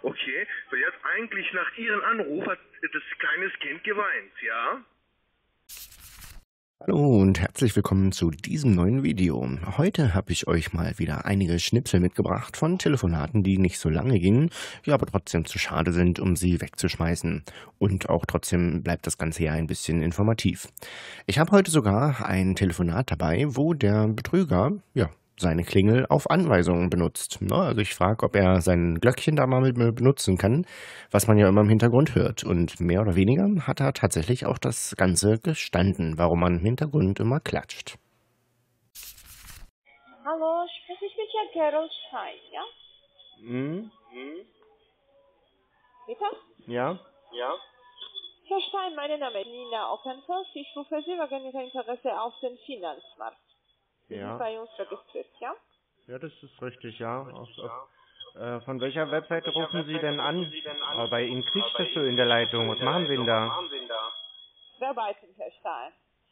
Okay, weil jetzt eigentlich nach Ihrem Anruf hat das kleines Kind geweint, ja? Hallo und herzlich willkommen zu diesem neuen Video. Heute habe ich euch mal wieder einige Schnipsel mitgebracht von Telefonaten, die nicht so lange gingen, die aber trotzdem zu schade sind, um sie wegzuschmeißen. Und auch trotzdem bleibt das Ganze ja ein bisschen informativ. Ich habe heute sogar ein Telefonat dabei, wo der Betrüger, seine Klingel auf Anweisungen benutzt. Also ich frage, ob er sein Glöckchen da mal mit mir benutzen kann, was man ja immer im Hintergrund hört. Und mehr oder weniger hat er tatsächlich auch das Ganze gestanden, warum man im Hintergrund immer klatscht. Hallo, spreche ich mit Herrn Gerald Schein, ja? Bitte? Ja? Ja? Herr Stein, mein Name ist Nina Oppenfels. Ich rufe Sie wegen Ihrer Interesse auf den Finanzmarkt. Sie sind bei uns registriert, ja? Ja, das ist richtig, ja. Von welcher Webseite rufen Sie denn an? Bei Ihnen quietscht es so in der Leitung. Was machen Sie denn da? Wir arbeiten, Herr Stein.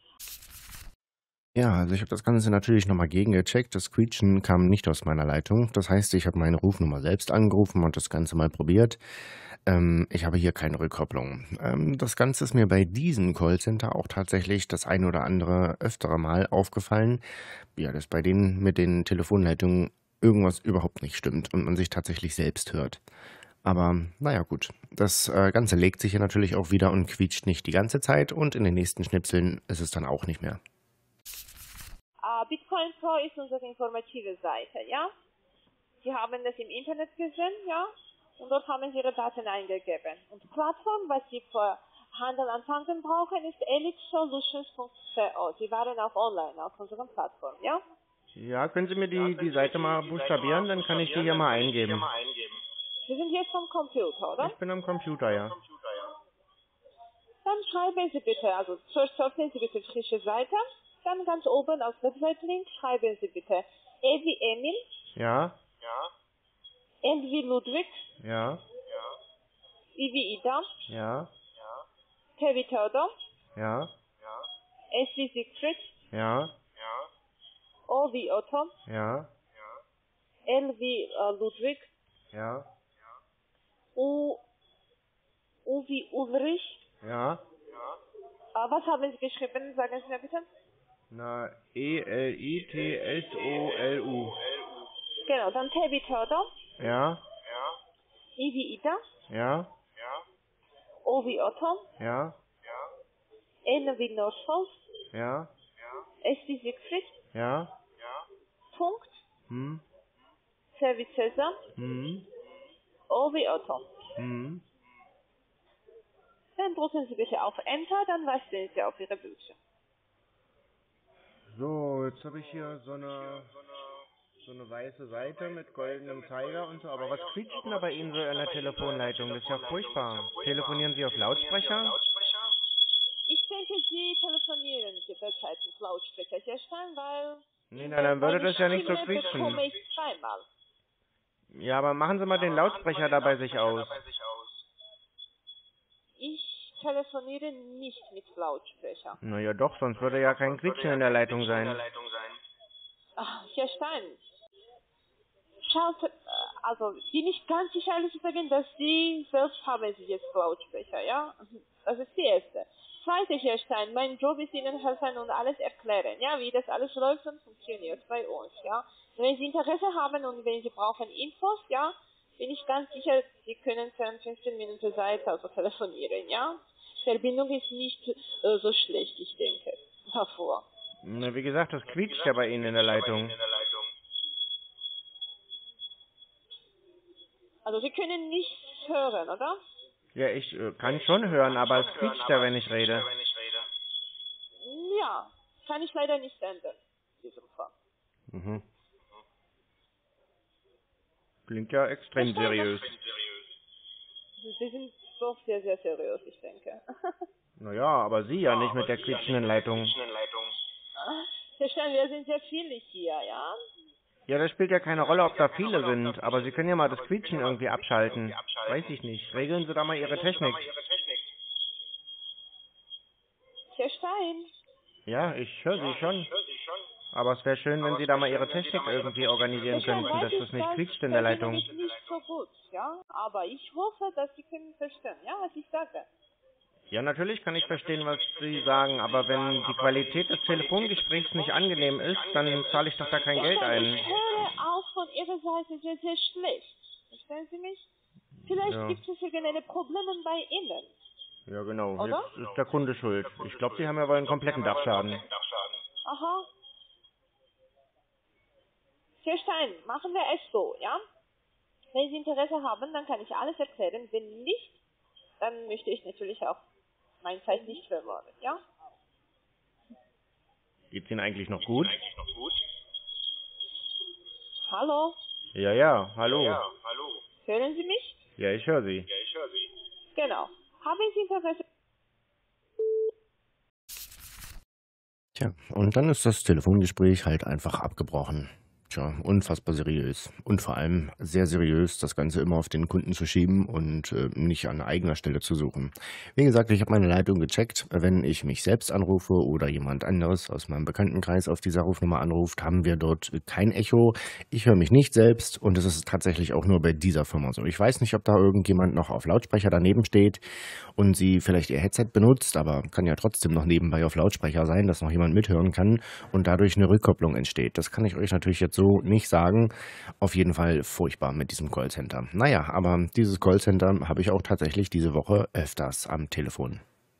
Ja, also ich habe das Ganze natürlich nochmal gegengecheckt. Das Quietschen kam nicht aus meiner Leitung. Das heißt, ich habe meine Rufnummer selbst angerufen und das Ganze mal probiert. Ich habe hier keine Rückkopplung. Das Ganze ist mir bei diesem Callcenter auch tatsächlich das ein oder andere öftere Mal aufgefallen. Ja, dass bei denen mit den Telefonleitungen irgendwas überhaupt nicht stimmt und man sich tatsächlich selbst hört. Aber naja gut, das Ganze legt sich ja natürlich auch wieder und quietscht nicht die ganze Zeit und in den nächsten Schnipseln ist es dann auch nicht mehr. Bitcoin Pro ist unsere informative Seite, ja? Sie haben das im Internet gesehen, ja? Und dort haben Sie Ihre Daten eingegeben. Und die Plattform, was Sie für Handel anfangen brauchen, ist elixsolutions.co. Sie waren auch online auf unserer Plattform, ja? Ja, können Sie mir die Seite mal buchstabieren, dann kann ich die hier mal eingeben. Sie sind jetzt am Computer, oder? Ich bin am Computer, ja. Dann schreiben Sie bitte, also zuerst öffnen Sie bitte frische Seite, dann ganz oben auf Website-Link schreiben Sie bitte E wie Emil, Ja, L wie Ludwig, ja, I wie Ida, ja, T wie Theodor, ja, S wie Siegfried, ja, O wie Otto, ja, L wie Ludwig, ja, U wie Ulrich. ja. Was haben Sie geschrieben? Sagen Sie mir bitte. Na, Elitslou. Genau, dann T wie Theodor, Ja, I wie Ida, ja, O wie Otto, ja, N wie Nordpol, ja, S wie Siegfried, ja, Punkt, hm, C wie Cäsar, hm, O wie Otto. hm. Dann drücken Sie bitte auf Enter, dann wechseln Sie auf Ihre Bildschirm. So, jetzt habe ich hier so eine weiße Seite mit goldenem Zeiger und so, aber was quietscht denn da bei Ihnen so in der Telefonleitung? Das ist ja furchtbar. Telefonieren Sie auf Lautsprecher? Ich denke, Sie telefonieren derzeit mit Lautsprecher herstellen, weil Nee, na, dann würde das ja nicht so quietschen. bekomme ich zweimal. Ja, aber machen Sie mal den Lautsprecher da bei sich aus. Ich telefoniere nicht mit Lautsprecher. Naja doch, sonst würde ja kein Quietschen in der Leitung sein. Herr Stein, schaut, also bin ich ganz sicher, ehrlich zu sagen, dass Sie selbst haben Sie jetzt Lautsprecher, ja? Das ist die erste. Zweite, Herr Stein, mein Job ist Ihnen helfen und alles erklären, ja, wie das alles läuft und funktioniert bei uns, ja. Und wenn Sie Interesse haben und wenn Sie brauchen Infos, ja, bin ich ganz sicher, Sie können für 15 Minuten Zeit also telefonieren, ja. Verbindung ist nicht so schlecht, ich denke, davor. Na, wie gesagt, das quietscht ja bei Ihnen in der Leitung. Also Sie können nichts hören, oder? Ja, ich kann schon hören, aber es quietscht ja, wenn ich rede. Ja, kann ich leider nicht ändern, in diesem Fall. Mhm. Klingt ja extrem seriös. Sie sind doch sehr, sehr seriös, ich denke. Naja, aber Sie ja nicht mit der quietschenden Leitung. Herr Stein, wir sind sehr viele hier, ja? Ja, das spielt ja keine Rolle, ob da viele sind, aber Sie können ja mal das Quietschen irgendwie abschalten. Weiß ich nicht. Regeln Sie da mal Ihre Technik. Herr Stein, Ja, ich höre Sie schon. aber es wäre schön, wenn Sie da mal Ihre Technik irgendwie organisieren könnten, dass das nicht quietscht in der Leitung. Das ist nicht so gut, ja, aber ich hoffe, dass Sie können verstehen, ja, was ich sage. Ja, natürlich kann ich verstehen, was Sie sagen, aber wenn die Qualität des Telefongesprächs nicht angenehm ist, dann zahle ich doch da kein Geld ein. Ich höre auch von Ihrer Seite sehr, sehr schlecht. Verstehen Sie mich? Vielleicht gibt es irgendeine Probleme bei Ihnen. Ja, genau. Oder? Jetzt ist der Kunde schuld. Ich glaube, Sie haben ja wohl einen kompletten Dachschaden. Aha. Herr Stein, machen wir es so, ja? Wenn Sie Interesse haben, dann kann ich alles erklären. Wenn nicht, dann möchte ich natürlich auch meine Zeit nicht verloren, ja? Geht's Ihnen eigentlich noch gut? Hallo? Ja, hallo. Hören Sie mich? Ja, ich höre Sie. Genau. Haben Sie Interesse? Tja, und dann ist das Telefongespräch halt einfach abgebrochen. Tja, unfassbar seriös. Und vor allem sehr seriös, das Ganze immer auf den Kunden zu schieben und nicht an eigener Stelle zu suchen. Wie gesagt, ich habe meine Leitung gecheckt. Wenn ich mich selbst anrufe oder jemand anderes aus meinem Bekanntenkreis auf dieser Rufnummer anruft, haben wir dort kein Echo. Ich höre mich nicht selbst und es ist tatsächlich auch nur bei dieser Firma so. Ich weiß nicht, ob da irgendjemand noch auf Lautsprecher daneben steht und sie vielleicht ihr Headset benutzt, aber kann ja trotzdem noch nebenbei auf Lautsprecher sein, dass noch jemand mithören kann und dadurch eine Rückkopplung entsteht. Das kann ich euch natürlich jetzt so nicht sagen. Auf jeden Fall furchtbar mit diesem Callcenter. Naja, aber dieses Callcenter habe ich auch tatsächlich diese Woche öfters am Telefon.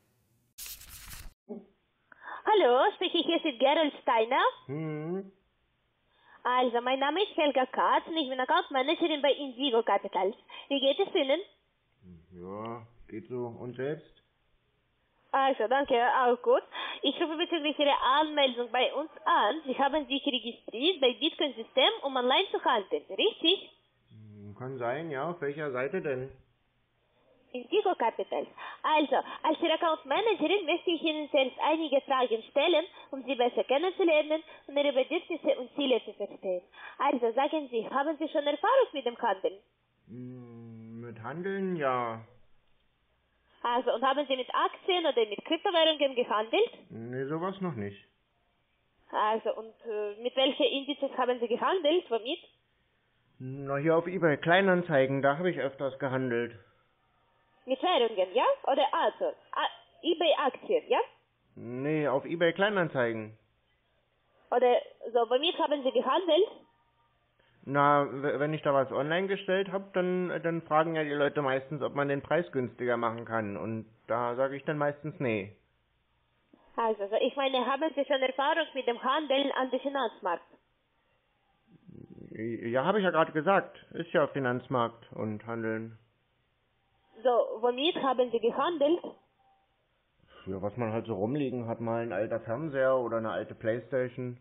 Hallo, spreche ich jetzt mit Gerald Steiner? Also, mein Name ist Helga Katz und ich bin Account Managerin bei Indigo Capitals. Wie geht es Ihnen? Ja, geht so. Und selbst? Also, danke, auch gut. Ich rufe bezüglich Ihrer Anmeldung bei uns an. Sie haben sich registriert bei Bitcoin System, um online zu handeln, richtig? Kann sein, ja. Auf welcher Seite denn? Indigo Capitals. Also, als Ihre Account Managerin möchte ich Ihnen selbst einige Fragen stellen, um Sie besser kennenzulernen und Ihre Bedürfnisse und Ziele zu verstehen. Also, sagen Sie, haben Sie schon Erfahrung mit dem Handeln? Mit Handeln, ja. Also, und haben Sie mit Aktien oder mit Kryptowährungen gehandelt? Nee, sowas noch nicht. Also, und mit welchen Indizes haben Sie gehandelt? Womit? Na, hier auf eBay Kleinanzeigen, da habe ich öfters gehandelt. Mit Währungen, ja? Oder also, eBay-Aktien, ja? Nee, auf eBay Kleinanzeigen. Oder so, womit haben Sie gehandelt? Na, wenn ich da was online gestellt habe, dann fragen ja die Leute meistens, ob man den Preis günstiger machen kann. Und da sage ich dann meistens nee. Also, ich meine, haben Sie schon Erfahrung mit dem Handeln an dem Finanzmarkt? Ja, habe ich ja gerade gesagt. Ist ja Finanzmarkt und Handeln. So, womit haben Sie gehandelt? Ja, was man halt so rumliegen hat, mal ein alter Fernseher oder eine alte Playstation.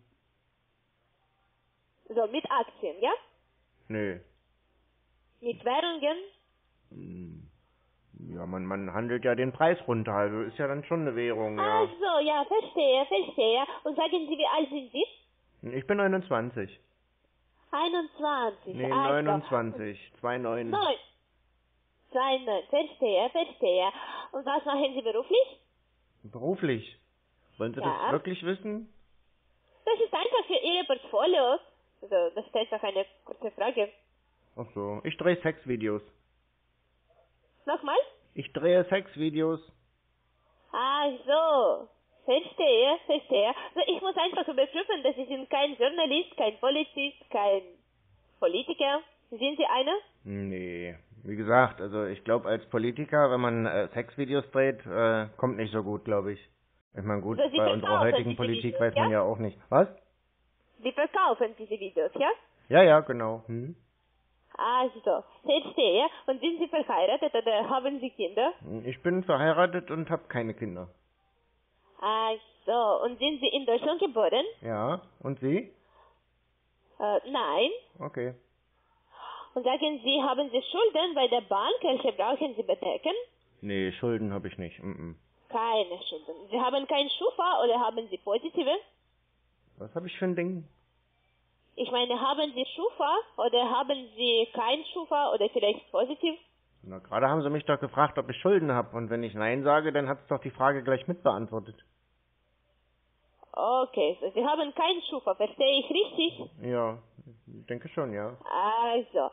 So, mit Aktien, ja? Nee. Mit Währungen? Ja, man handelt ja den Preis runter, also ist ja dann schon eine Währung, ja. Ach so, ja, verstehe. Und sagen Sie, wie alt sind Sie? Ich bin 29. 21. Nee, also. 29. 29. 29, verstehe. Und was machen Sie beruflich? Beruflich? Wollen Sie Ja. das wirklich wissen? Das ist einfach für Ihre Portfolios. Also, das ist einfach eine kurze Frage. Ach so, ich drehe Sexvideos. Nochmal? Ich drehe Sexvideos. Ach so. Verstehe. Also, ich muss einfach überprüfen, dass Sie sind kein Journalist, kein Polizist, kein Politiker. Sind Sie einer? Nee, wie gesagt, also ich glaube als Politiker, wenn man Sexvideos dreht, kommt nicht so gut, glaube ich. Ich meine gut, Also Sie bei unserer verkaufen heutigen diese Politik Videos, weiß man ja? ja auch nicht. Was? Sie verkaufen diese Videos, ja? Ja, genau. Also, verstehe. Und sind Sie verheiratet oder haben Sie Kinder? Ich bin verheiratet und habe keine Kinder. Ach so. Und sind Sie in Deutschland geboren? Ja, und Sie? Nein. Okay. Und sagen Sie, haben Sie Schulden bei der Bank? Welche brauchen Sie bedecken? Nee, Schulden habe ich nicht. Keine Schulden. Sie haben kein Schufa oder haben Sie positive? Was habe ich für ein Ding? Ich meine, haben Sie Schufa oder haben Sie kein Schufa oder vielleicht positiv? Na, gerade haben Sie mich doch gefragt, ob ich Schulden habe. Und wenn ich Nein sage, dann hat es doch die Frage gleich mitbeantwortet. Okay, so Sie haben keinen Schufa, verstehe ich richtig? Ja, denke schon, ja. Also,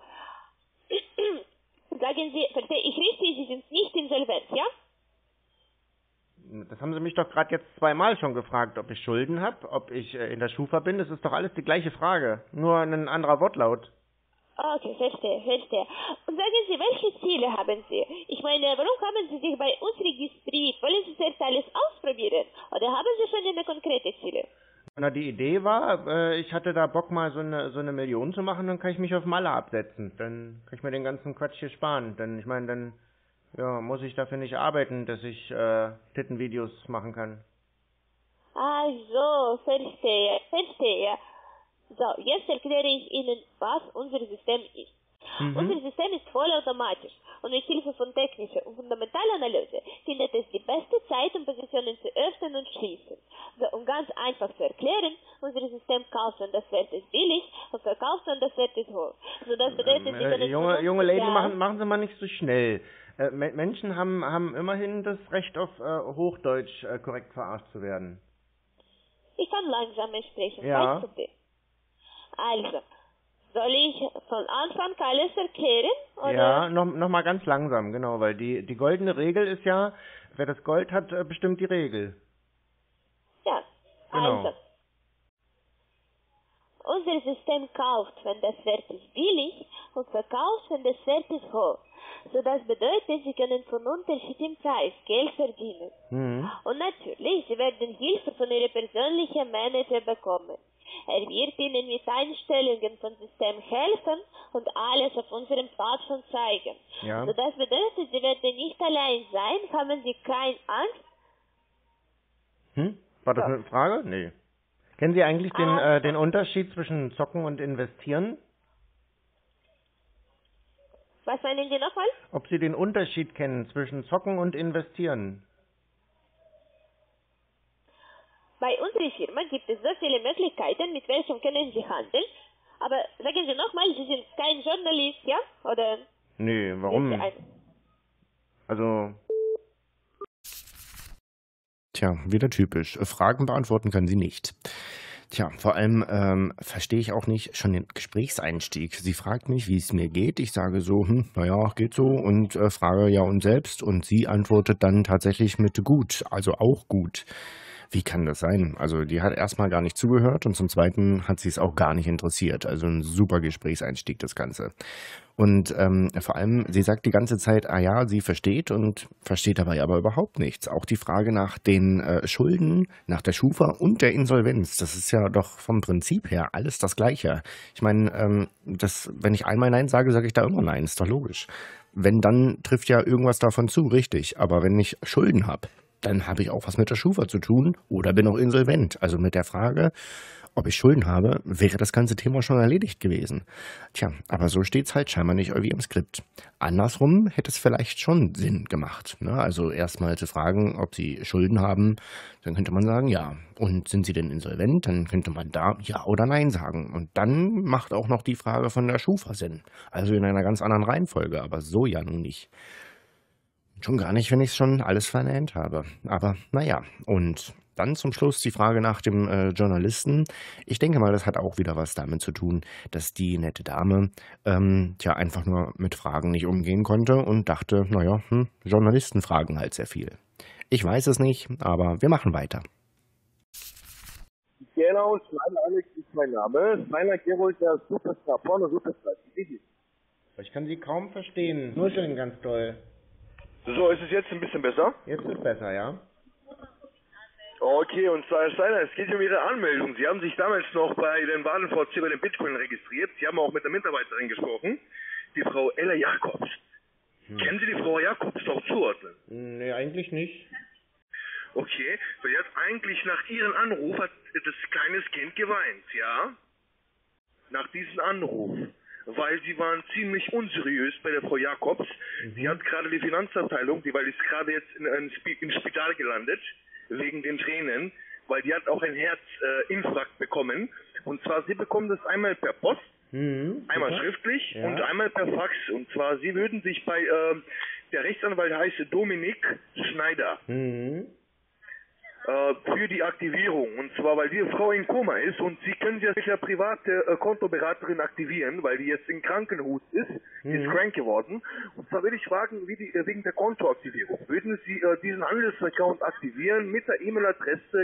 sagen Sie, verstehe ich richtig, Sie sind nicht insolvent, ja? Das haben Sie mich doch gerade jetzt zweimal schon gefragt, ob ich Schulden habe, ob ich in der Schufa bin. Das ist doch alles die gleiche Frage, nur ein anderer Wortlaut. Okay, verstehe. Und sagen Sie, welche Ziele haben Sie? Ich meine, warum haben Sie sich bei uns registriert? Wollen Sie zuerst alles ausprobieren? Oder haben Sie schon eine konkrete Ziele? Na, die Idee war, ich hatte da Bock mal so eine Million zu machen, dann kann ich mich auf Malle absetzen. Dann kann ich mir den ganzen Quatsch hier sparen. Denn ich meine, dann ja, muss ich dafür nicht arbeiten, dass ich Tittenvideos machen kann. Also, verstehe. So, jetzt erkläre ich Ihnen, was unser System ist. Unser System ist vollautomatisch und mit Hilfe von technischer und fundamentaler Analyse findet es die beste Zeit, um Positionen zu öffnen und schließen. So, um ganz einfach zu erklären, unser System kauft, wenn das Wert ist billig und verkauft, wenn das Wert ist hoch. So, das bedeutet, Sie können junge Lady, machen Sie mal nicht so schnell. Menschen haben immerhin das Recht auf Hochdeutsch korrekt verarscht zu werden. Ich kann langsamer sprechen, ja. Kein Problem. Also, soll ich von Anfang alles erklären? Oder? Ja, noch mal ganz langsam, genau, weil die goldene Regel ist ja, wer das Gold hat, bestimmt die Regel. Ja, genau. Also, unser System kauft, wenn das Wert ist billig und verkauft, wenn das Wert ist hoch. So, das bedeutet, Sie können von Unterschied im Preis Geld verdienen. Und natürlich, Sie werden Hilfe von Ihrem persönlichen Manager bekommen. Er wird Ihnen mit Einstellungen vom System helfen und alles auf unserem Plattform zeigen. Ja. So, das bedeutet, Sie werden nicht allein sein, haben Sie keine Angst. War das eine Frage? Nee. Kennen Sie eigentlich den Unterschied zwischen Zocken und Investieren? Was meinen Sie nochmal? Ob Sie den Unterschied kennen zwischen Zocken und Investieren? Bei unserer Firma gibt es so viele Möglichkeiten, mit welchen können Sie handeln. Aber sagen Sie nochmal, Sie sind kein Journalist, ja? Oder? Nee, warum? Also... Tja, wieder typisch. Fragen beantworten kann sie nicht. Tja, vor allem verstehe ich auch nicht schon den Gesprächseinstieg. Sie fragt mich, wie es mir geht. Ich sage so, naja, geht so und frage ja und selbst. Und sie antwortet dann tatsächlich mit gut, also auch gut. Wie kann das sein? Also die hat erstmal gar nicht zugehört und zum Zweiten hat sie es auch gar nicht interessiert. Also ein super Gesprächseinstieg, das Ganze. Und vor allem, sie sagt die ganze Zeit, ja, sie versteht und versteht dabei aber überhaupt nichts. Auch die Frage nach den Schulden, nach der Schufa und der Insolvenz, das ist ja doch vom Prinzip her alles das Gleiche. Ich meine, wenn ich einmal Nein sage, sage ich da immer Nein, ist doch logisch. Wenn, dann trifft ja irgendwas davon zu, richtig. Aber wenn ich Schulden habe, dann habe ich auch was mit der Schufa zu tun oder bin auch insolvent. Also mit der Frage, ob ich Schulden habe, wäre das ganze Thema schon erledigt gewesen. Tja, aber so steht's halt scheinbar nicht irgendwie im Skript. Andersrum hätte es vielleicht schon Sinn gemacht. Ne? Also erstmal zu fragen, ob sie Schulden haben, dann könnte man sagen, ja. Und sind sie denn insolvent? Dann könnte man da ja oder nein sagen. Und dann macht auch noch die Frage von der Schufa Sinn. Also in einer ganz anderen Reihenfolge, aber so ja nun nicht. Schon gar nicht, wenn ich es schon alles vernäht habe. Aber naja, und dann zum Schluss die Frage nach dem Journalisten. Ich denke mal, das hat auch wieder was damit zu tun, dass die nette Dame einfach nur mit Fragen nicht umgehen konnte und dachte, naja, Journalisten fragen halt sehr viel. Ich weiß es nicht, aber wir machen weiter. Genau, Snyder Alex ist mein Name. Snyder Gerold, der Superstar, vorne Superstar. Ich kann Sie kaum verstehen. Nur schön ganz toll. So, ist es jetzt ein bisschen besser? Jetzt ist besser, ja. Okay, und zwar, Herr Steiner, es geht um Ihre Anmeldung. Sie haben sich damals noch bei den Baden-VC bei den Bitcoin registriert. Sie haben auch mit der Mitarbeiterin gesprochen, die Frau Ella Jakobs. Kennen Sie die Frau Jakobs doch zuordnen? Nee, eigentlich nicht. Okay, weil jetzt eigentlich nach Ihrem Anruf hat das kleines Kind geweint, ja? Nach diesem Anruf. Weil sie waren ziemlich unseriös bei der Frau Jakobs. Sie hat gerade die Finanzabteilung, weil die ist gerade jetzt im Spital gelandet, wegen den Tränen, weil die hat auch ein Herzinfarkt bekommen. Und zwar, sie bekommen das einmal per Post, einmal schriftlich und einmal per Fax. Und zwar, sie würden sich bei, der Rechtsanwalt heißt Dominik Schneider. für die Aktivierung. Und zwar, weil die Frau in Koma ist und Sie können sie als Ihre private Kontoberaterin aktivieren, weil die jetzt in Krankenhaus ist, die ist krank geworden. Und zwar will ich fragen, wegen der Kontoaktivierung. Würden Sie diesen Handelsaccount aktivieren mit der E-Mail-Adresse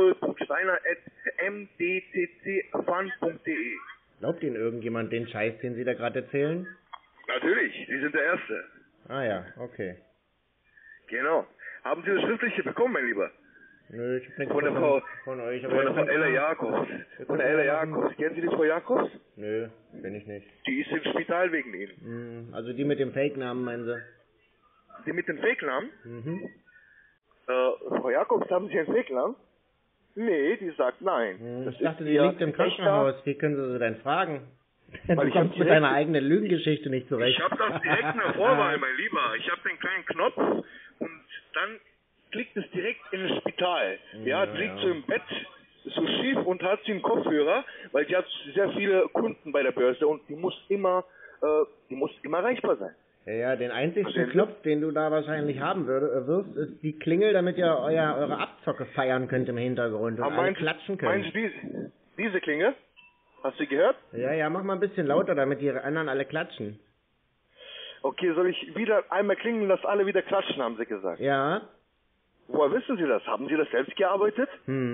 gerol.steiner@mdccfund.de? Glaubt Ihnen irgendjemand den Scheiß, den Sie da gerade erzählen? Natürlich, Sie sind der Erste. Ah ja, okay. Genau. Haben Sie das Schriftliche bekommen, mein Lieber? Nö, ich hab nichts Von der Frau, von euch. von der Frau Ella Jakobs. Von der Ella Jakobs. Kennen Sie die Frau Jakobs? Nö, kenn ich nicht. Die ist im Spital wegen Ihnen. Also die mit dem Fake-Namen, meinen Sie? Die mit dem Fake-Namen? Mhm. Frau Jakobs, haben Sie einen Fake-Namen? Nee, die sagt nein. Ich dachte, die liegt im Krankenhaus. Wie können Sie sie denn fragen? Du Weil ich kommst hab mit direkt- deiner eigenen Lügengeschichte nicht zurecht. Ich habe das direkt in der Vorwahl, mein Lieber. Ich habe den kleinen Knopf und dann klickt es direkt in das Spital. Ja, die liegt so im Bett, so schief und hat sie einen Kopfhörer, weil die hat sehr viele Kunden bei der Börse und die muss immer erreichbar sein. Ja, den einzigsten Verstehen Sie? Knopf, den du da wahrscheinlich haben wirst, ist die Klingel, damit ihr eure Abzocke feiern könnt im Hintergrund und Aber alle klatschen könnt. meinst du diese Klinge? Hast du gehört? Ja, mach mal ein bisschen lauter, damit die anderen alle klatschen. Okay, soll ich wieder einmal klingeln, dass alle wieder klatschen, haben sie gesagt. Ja? Woher wissen Sie das? Haben Sie das selbst gearbeitet?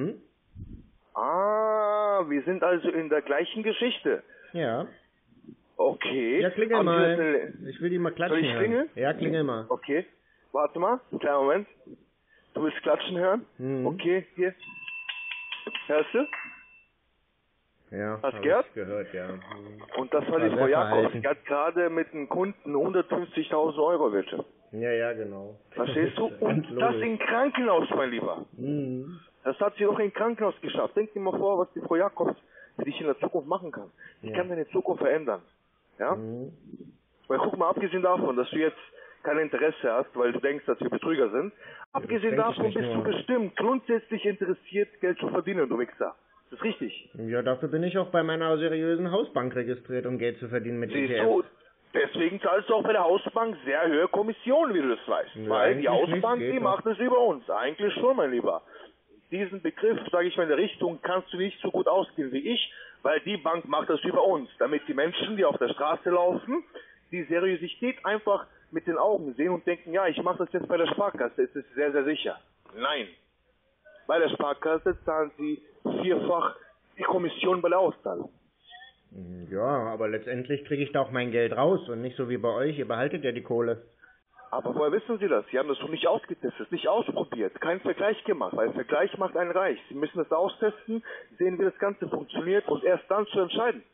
Ah, wir sind also in der gleichen Geschichte. Ja. Okay. Ja, klingel Haben Sie mal. das denn- Ich will die mal klatschen Soll ich hören. klingeln? Ja, klingel mal. Okay. Warte mal, einen kleinen Moment. Du willst klatschen hören? Okay, hier. Hörst du? Ja, Hast hab gehört? ich gehört, ja. Und das war War die Frau sehr Jakobs. verhalten. Die hat gerade mit einem Kunden 150.000 Euro erwirtschaftet. Ja, genau. Verstehst du? Ganz Und das logisch. im Krankenhaus, mein Lieber. Das hat sie doch im Krankenhaus geschafft. Denk dir mal vor, was die Frau Jakobs für dich in der Zukunft machen kann. Die kann deine Zukunft verändern. Ja? Weil guck mal, abgesehen davon, dass du jetzt kein Interesse hast, weil du denkst, dass wir Betrüger sind, abgesehen denk ich davon nicht bist du nur. bestimmt grundsätzlich interessiert, Geld zu verdienen, du Wichser. Das ist richtig. Ja, dafür bin ich auch bei meiner seriösen Hausbank registriert, um Geld zu verdienen mit Siehst ETF. du, deswegen zahlst du auch bei der Hausbank sehr hohe Kommissionen, wie du das weißt. Ja, Weil die eigentlich Hausbank, nicht, die geht macht es über uns. Eigentlich schon, mein Lieber. Diesen Begriff, sage ich mal, in der Richtung kannst du nicht so gut ausgehen wie ich, weil die Bank macht das über uns. Damit die Menschen, die auf der Straße laufen, die Seriosität einfach mit den Augen sehen und denken, ja, ich mache das jetzt bei der Sparkasse, es ist sehr, sehr sicher. Nein. Bei der Sparkasse zahlen sie 4-fach die Kommission bei der Auszahlung. Ja, aber letztendlich kriege ich da auch mein Geld raus und nicht so wie bei euch, ihr behaltet ja die Kohle. Aber woher wissen Sie das? Sie haben das doch nicht ausgetestet, nicht ausprobiert, keinen Vergleich gemacht, weil Vergleich macht einen reich. Sie müssen das austesten, sehen, wie das Ganze funktioniert und erst dann zu entscheiden.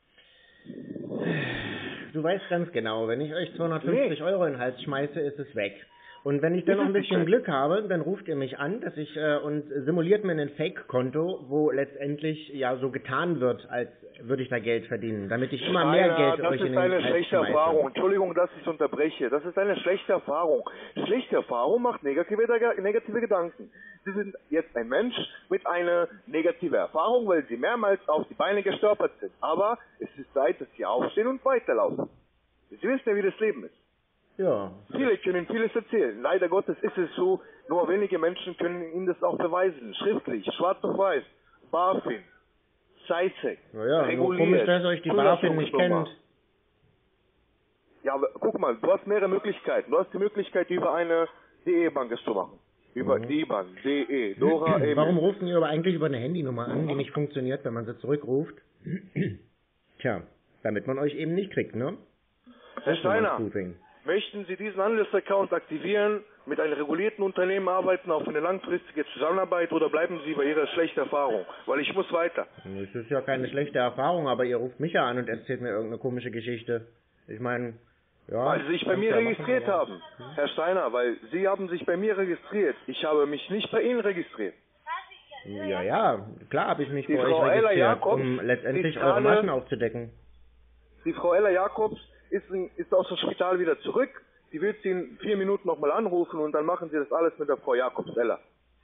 Du weißt ganz genau, wenn ich euch 250 Euro in den Hals schmeiße, ist es weg. Und wenn ich dann noch ein bisschen Glück habe, dann ruft ihr mich an, dass ich und simuliert mir ein Fake-Konto, wo letztendlich ja so getan wird, als würde ich da Geld verdienen, damit ich immer mehr Geld das euch in ist den eine Hals schlechte schmeiße. Erfahrung. Entschuldigung, dass ich unterbreche. Das ist eine schlechte Erfahrung. Schlechte Erfahrung macht negative Gedanken. Sie sind jetzt ein Mensch mit einer negativen Erfahrung, weil Sie mehrmals auf die Beine gestolpert sind. Aber es ist Zeit, dass Sie aufstehen und weiterlaufen. Sie wissen ja, wie das Leben ist. Ja. Viele können vieles erzählen. Leider Gottes ist es so, nur wenige Menschen können Ihnen das auch beweisen. Schriftlich, schwarz auf weiß, BaFin, SciSec, Naja, nur reguliert. komisch, dass euch die BaFin nicht Zulassungsnummer. kennt. Ja, aber guck mal, du hast mehrere Möglichkeiten. Du hast die Möglichkeit, über eine DE-Bank es zu machen. Über die Bank, DE, Dora, Emil. Warum rufen ihr aber eigentlich über eine Handynummer an, die nicht funktioniert, wenn man sie zurückruft? Tja, damit man euch eben nicht kriegt, ne? Herr Steiner, Spoofing. möchten Sie diesen Handelsaccount aktivieren, mit einem regulierten Unternehmen arbeiten auf eine langfristige Zusammenarbeit oder bleiben Sie bei Ihrer schlechten Erfahrung? Weil ich muss weiter. Es ist ja keine schlechte Erfahrung, aber ihr ruft mich ja an und erzählt mir irgendeine komische Geschichte. Ich meine, ja... Weil Sie sich bei mir registriert haben, Herr Steiner, weil Sie haben sich bei mir registriert. Ich habe mich nicht bei Ihnen registriert. Ja, klar habe ich mich Die bei Frau euch Ella registriert, Jakobs um letztendlich ist eure gerade- Maschen aufzudecken. Die Frau Ella Jakobs ist aus dem Spital wieder zurück. Sie wird Sie in 4 Minuten nochmal anrufen und dann machen Sie das alles mit der Frau Jakobs Ella.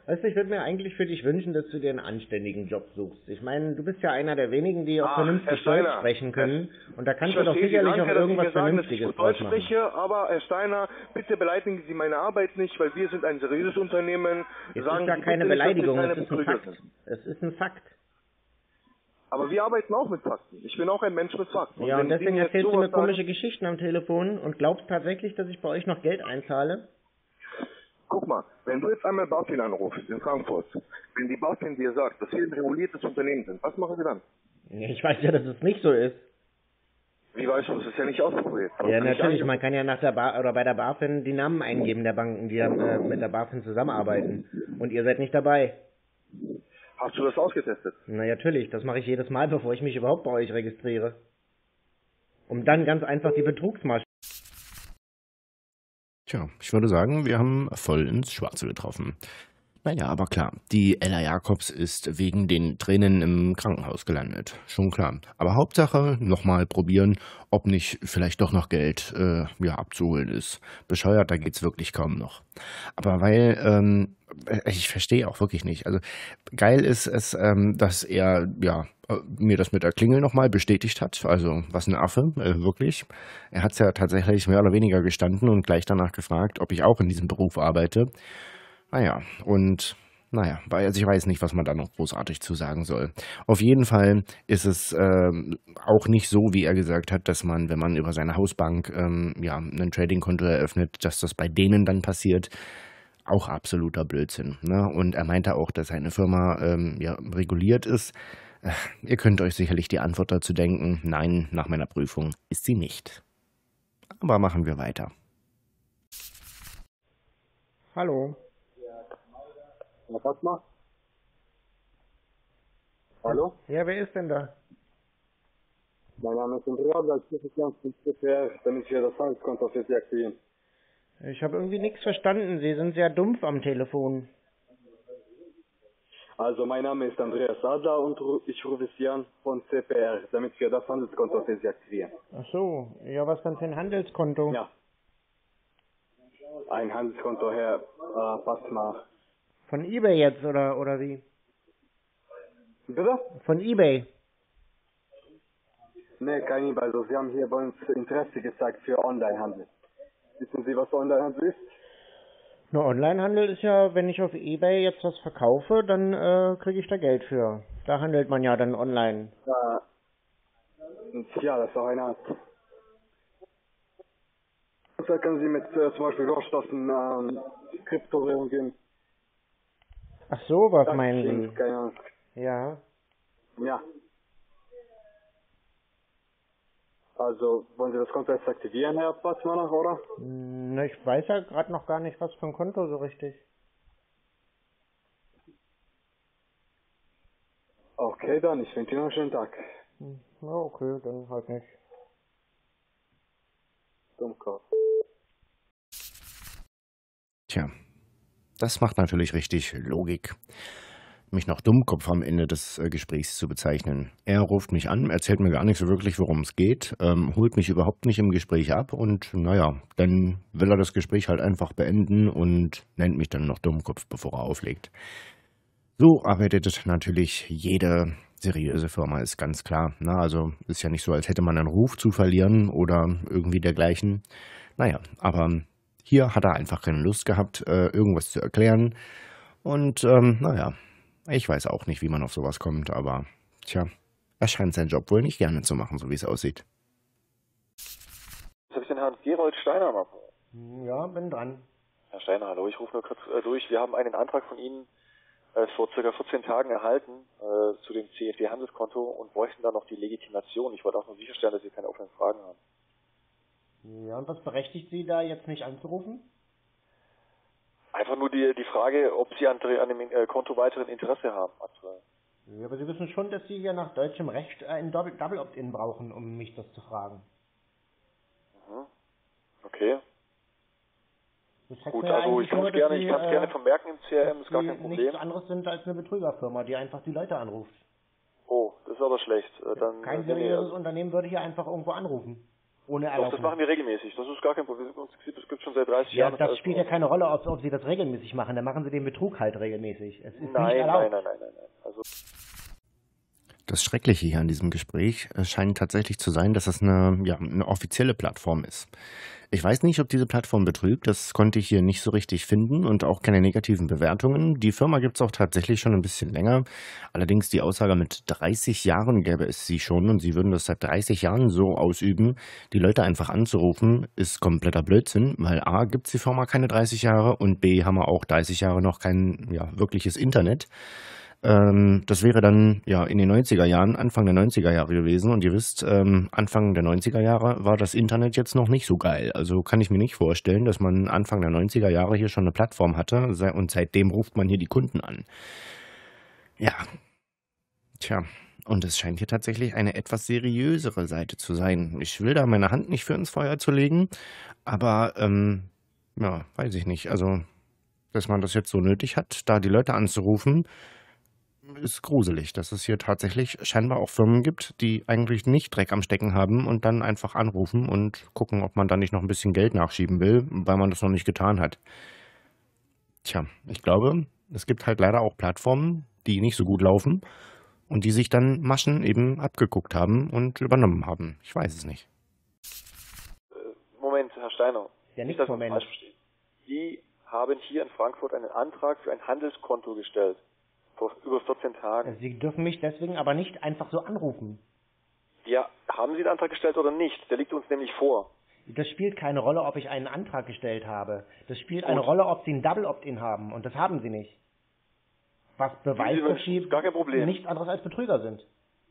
Weißt du, ich würde mir eigentlich für dich wünschen, dass du dir einen anständigen Job suchst. Ich meine, du bist ja einer der wenigen, die auch vernünftig Deutsch sprechen können. Und da kannst du doch sicherlich auch irgendwas Vernünftiges draus machen. Ich spreche, aber Herr Steiner, bitte beleidigen Sie meine Arbeit nicht, weil wir sind ein seriöses Unternehmen. Es ist ja keine Beleidigung, es ist ein Fakt. Es ist ein Fakt. Aber wir arbeiten auch mit Fakten. Ich bin auch ein Mensch mit Fakten. Ja, und deswegen erzählst du mir komische Geschichten am Telefon und glaubst tatsächlich, dass ich bei euch noch Geld einzahle? Guck mal, wenn du jetzt einmal BaFin anrufst in Frankfurt, wenn die BaFin dir sagt, dass wir ein reguliertes Unternehmen sind, was machen sie dann? Ich weiß ja, dass es nicht so ist. Wie weißt du, das ist ja nicht ausprobiert. Ja, natürlich, man kann ja nach der oder bei der BaFin die Namen eingeben der Banken, die mit der BaFin zusammenarbeiten. Und ihr seid nicht dabei. Hast du das ausgetestet? Na natürlich, das mache ich jedes Mal, bevor ich mich überhaupt bei euch registriere. Um dann ganz einfach die Betrugsmasche. Tja, ich würde sagen, wir haben voll ins Schwarze getroffen. Naja, aber klar, die Ella Jacobs ist wegen den Tränen im Krankenhaus gelandet. Schon klar. Aber Hauptsache, nochmal probieren, ob nicht vielleicht doch noch Geld abzuholen ist. Bescheuert, da geht's wirklich kaum noch. Aber weil, ich verstehe auch wirklich nicht. Also geil ist es, dass er mir das mit der Klingel nochmal bestätigt hat. Also was ein Affe, wirklich. Er hat es ja tatsächlich mehr oder weniger gestanden und gleich danach gefragt, ob ich auch in diesem Beruf arbeite. Also ich weiß nicht, was man da noch großartig zu sagen soll. Auf jeden Fall ist es auch nicht so, wie er gesagt hat, dass man, wenn man über seine Hausbank ein Trading-Konto eröffnet, dass das bei denen dann passiert. Auch absoluter Blödsinn. Ne? Und er meinte auch, dass seine Firma reguliert ist. Ihr könnt euch sicherlich die Antwort dazu denken. Nein, nach meiner Prüfung ist sie nicht. Aber machen wir weiter. Hallo. Was macht? Hallo? Ja, wer ist denn da? Mein Name ist Andreas, ich rufe ganz zum CPR, damit wir das Handelskonto für Sie aktivieren. Ich habe irgendwie nichts verstanden. Sie sind sehr dumpf am Telefon. Also, mein Name ist Andreas Adler und ich rufe Sie an von CPR, damit wir das Handelskonto für Sie aktivieren. Ach so, ja, was denn für ein Handelskonto? Ja. Ein Handelskonto, Herr Passmar. Von eBay jetzt, oder wie? Bitte? Von eBay? Nee, kein eBay. Also, Sie haben hier bei uns Interesse gezeigt für Onlinehandel. Wissen Sie, was Onlinehandel ist? Na, Onlinehandel ist ja, wenn ich auf eBay jetzt was verkaufe, dann kriege ich da Geld für. Da handelt man ja dann online. Ja, das ist auch eine Art. Da können Sie mit zum Beispiel Rohstoffen, Kryptowährungen. Ach so, was meinen Sie? Keine Ahnung. Ja. Ja. Also, wollen Sie das Konto jetzt aktivieren, Herr Platzmann, oder? Na, ich weiß ja gerade noch gar nicht, was für ein Konto so richtig. Okay, dann, ich wünsche Ihnen noch einen schönen Tag. Na, okay, dann halt nicht. Dummkopf. Tja, das macht natürlich richtig Logik, mich noch Dummkopf am Ende des Gesprächs zu bezeichnen. Er ruft mich an, erzählt mir gar nicht so wirklich, worum es geht, holt mich überhaupt nicht im Gespräch ab und dann will er das Gespräch halt einfach beenden und nennt mich dann noch Dummkopf, bevor er auflegt. So arbeitet natürlich jede seriöse Firma, ist ganz klar. Na, also ist ja nicht so, als hätte man einen Ruf zu verlieren oder irgendwie dergleichen. Aber hier hat er einfach keine Lust gehabt, irgendwas zu erklären. Und ich weiß auch nicht, wie man auf sowas kommt, aber er scheint seinen Job wohl nicht gerne zu machen, so wie es aussieht. Jetzt habe ich den Herrn Gerold Steiner am Apparat. Ja, bin dran. Herr Steiner, hallo, ich rufe nur kurz durch. Wir haben einen Antrag von Ihnen vor ca. 14 Tagen erhalten zu dem CFD-Handelskonto und bräuchten da noch die Legitimation. Ich wollte auch nur sicherstellen, dass Sie keine offenen Fragen haben. Ja, und was berechtigt Sie da jetzt nicht anzurufen? Einfach nur die Frage, ob Sie an dem Konto weiteren Interesse haben aktuell. Ja, aber Sie wissen schon, dass Sie hier nach deutschem Recht ein Double Opt-in brauchen, um mich das zu fragen. Mhm. Okay. Gut, ja also ich kann es gerne vermerken im CRM, ist gar kein Problem. Nichts anderes sind als eine Betrügerfirma, die einfach die Leute anruft. Oh, das ist aber schlecht. Kein seriöses Unternehmen würde hier einfach irgendwo anrufen. Ohne Doch, Erlaubnis. das machen wir regelmäßig. Das ist gar kein Problem. Es gibt schon seit 30 Ja, Jahren. das spielt ja keine Rolle, ob Sie das regelmäßig machen. Dann machen Sie den Betrug halt regelmäßig. Es ist nicht erlaubt. Nein. Also Das Schreckliche hier an diesem Gespräch scheint tatsächlich zu sein, dass es eine offizielle Plattform ist. Ich weiß nicht, ob diese Plattform betrügt, das konnte ich hier nicht so richtig finden und auch keine negativen Bewertungen. Die Firma gibt es auch tatsächlich schon ein bisschen länger. Allerdings die Aussage, mit 30 Jahren gäbe es sie schon und sie würden das seit 30 Jahren so ausüben. Die Leute einfach anzurufen, ist kompletter Blödsinn, weil A, gibt es die Firma keine 30 Jahre und B, haben wir auch 30 Jahre noch kein wirkliches Internet. Das wäre dann in den 90er Jahren, Anfang der 90er Jahre gewesen. Und ihr wisst, Anfang der 90er Jahre war das Internet jetzt noch nicht so geil. Also kann ich mir nicht vorstellen, dass man Anfang der 90er Jahre hier schon eine Plattform hatte und seitdem ruft man hier die Kunden an. Ja, tja, und es scheint hier tatsächlich eine etwas seriösere Seite zu sein. Ich will da meine Hand nicht für ins Feuer zu legen, aber weiß ich nicht. Also, dass man das jetzt so nötig hat, da die Leute anzurufen, ist gruselig, dass es hier tatsächlich scheinbar auch Firmen gibt, die eigentlich nicht Dreck am Stecken haben und dann einfach anrufen und gucken, ob man da nicht noch ein bisschen Geld nachschieben will, weil man das noch nicht getan hat. Tja, ich glaube, es gibt halt leider auch Plattformen, die nicht so gut laufen und die sich dann Maschen eben abgeguckt haben und übernommen haben. Ich weiß es nicht. Moment, Herr Steiner. Ja, nicht dass ich Moment. falsch verstehe. Sie haben hier in Frankfurt einen Antrag für ein Handelskonto gestellt. Vor über 14 Tagen. Sie dürfen mich deswegen aber nicht einfach so anrufen. Ja, haben Sie den Antrag gestellt oder nicht? Der liegt uns nämlich vor. Das spielt keine Rolle, ob ich einen Antrag gestellt habe. Das spielt eine Rolle, ob Sie ein Double Opt-in haben. Und das haben Sie nicht. Was beweist, dass Sie gar kein Problem. nichts anderes als Betrüger sind.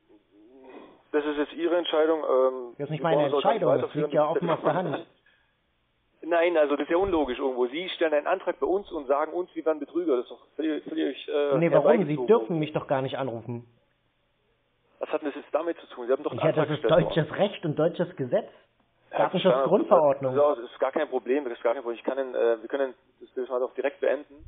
Das ist jetzt Ihre Entscheidung. Das ist nicht meine Entscheidung, das liegt ja offen auf der Hand. Nein, also das ist ja unlogisch irgendwo. Sie stellen einen Antrag bei uns und sagen uns, wir waren Betrüger. Das ist doch völlig nee, warum? Sie dürfen mich doch gar nicht anrufen. Was hat das jetzt damit zu tun? Sie haben doch einen Ja, Antrag das ist gestellt. deutsches Recht und deutsches Gesetz. Ja, Datenschutzgrundverordnung. Das ist gar kein Problem. Das ist gar kein Problem. Wir können das mal doch direkt beenden.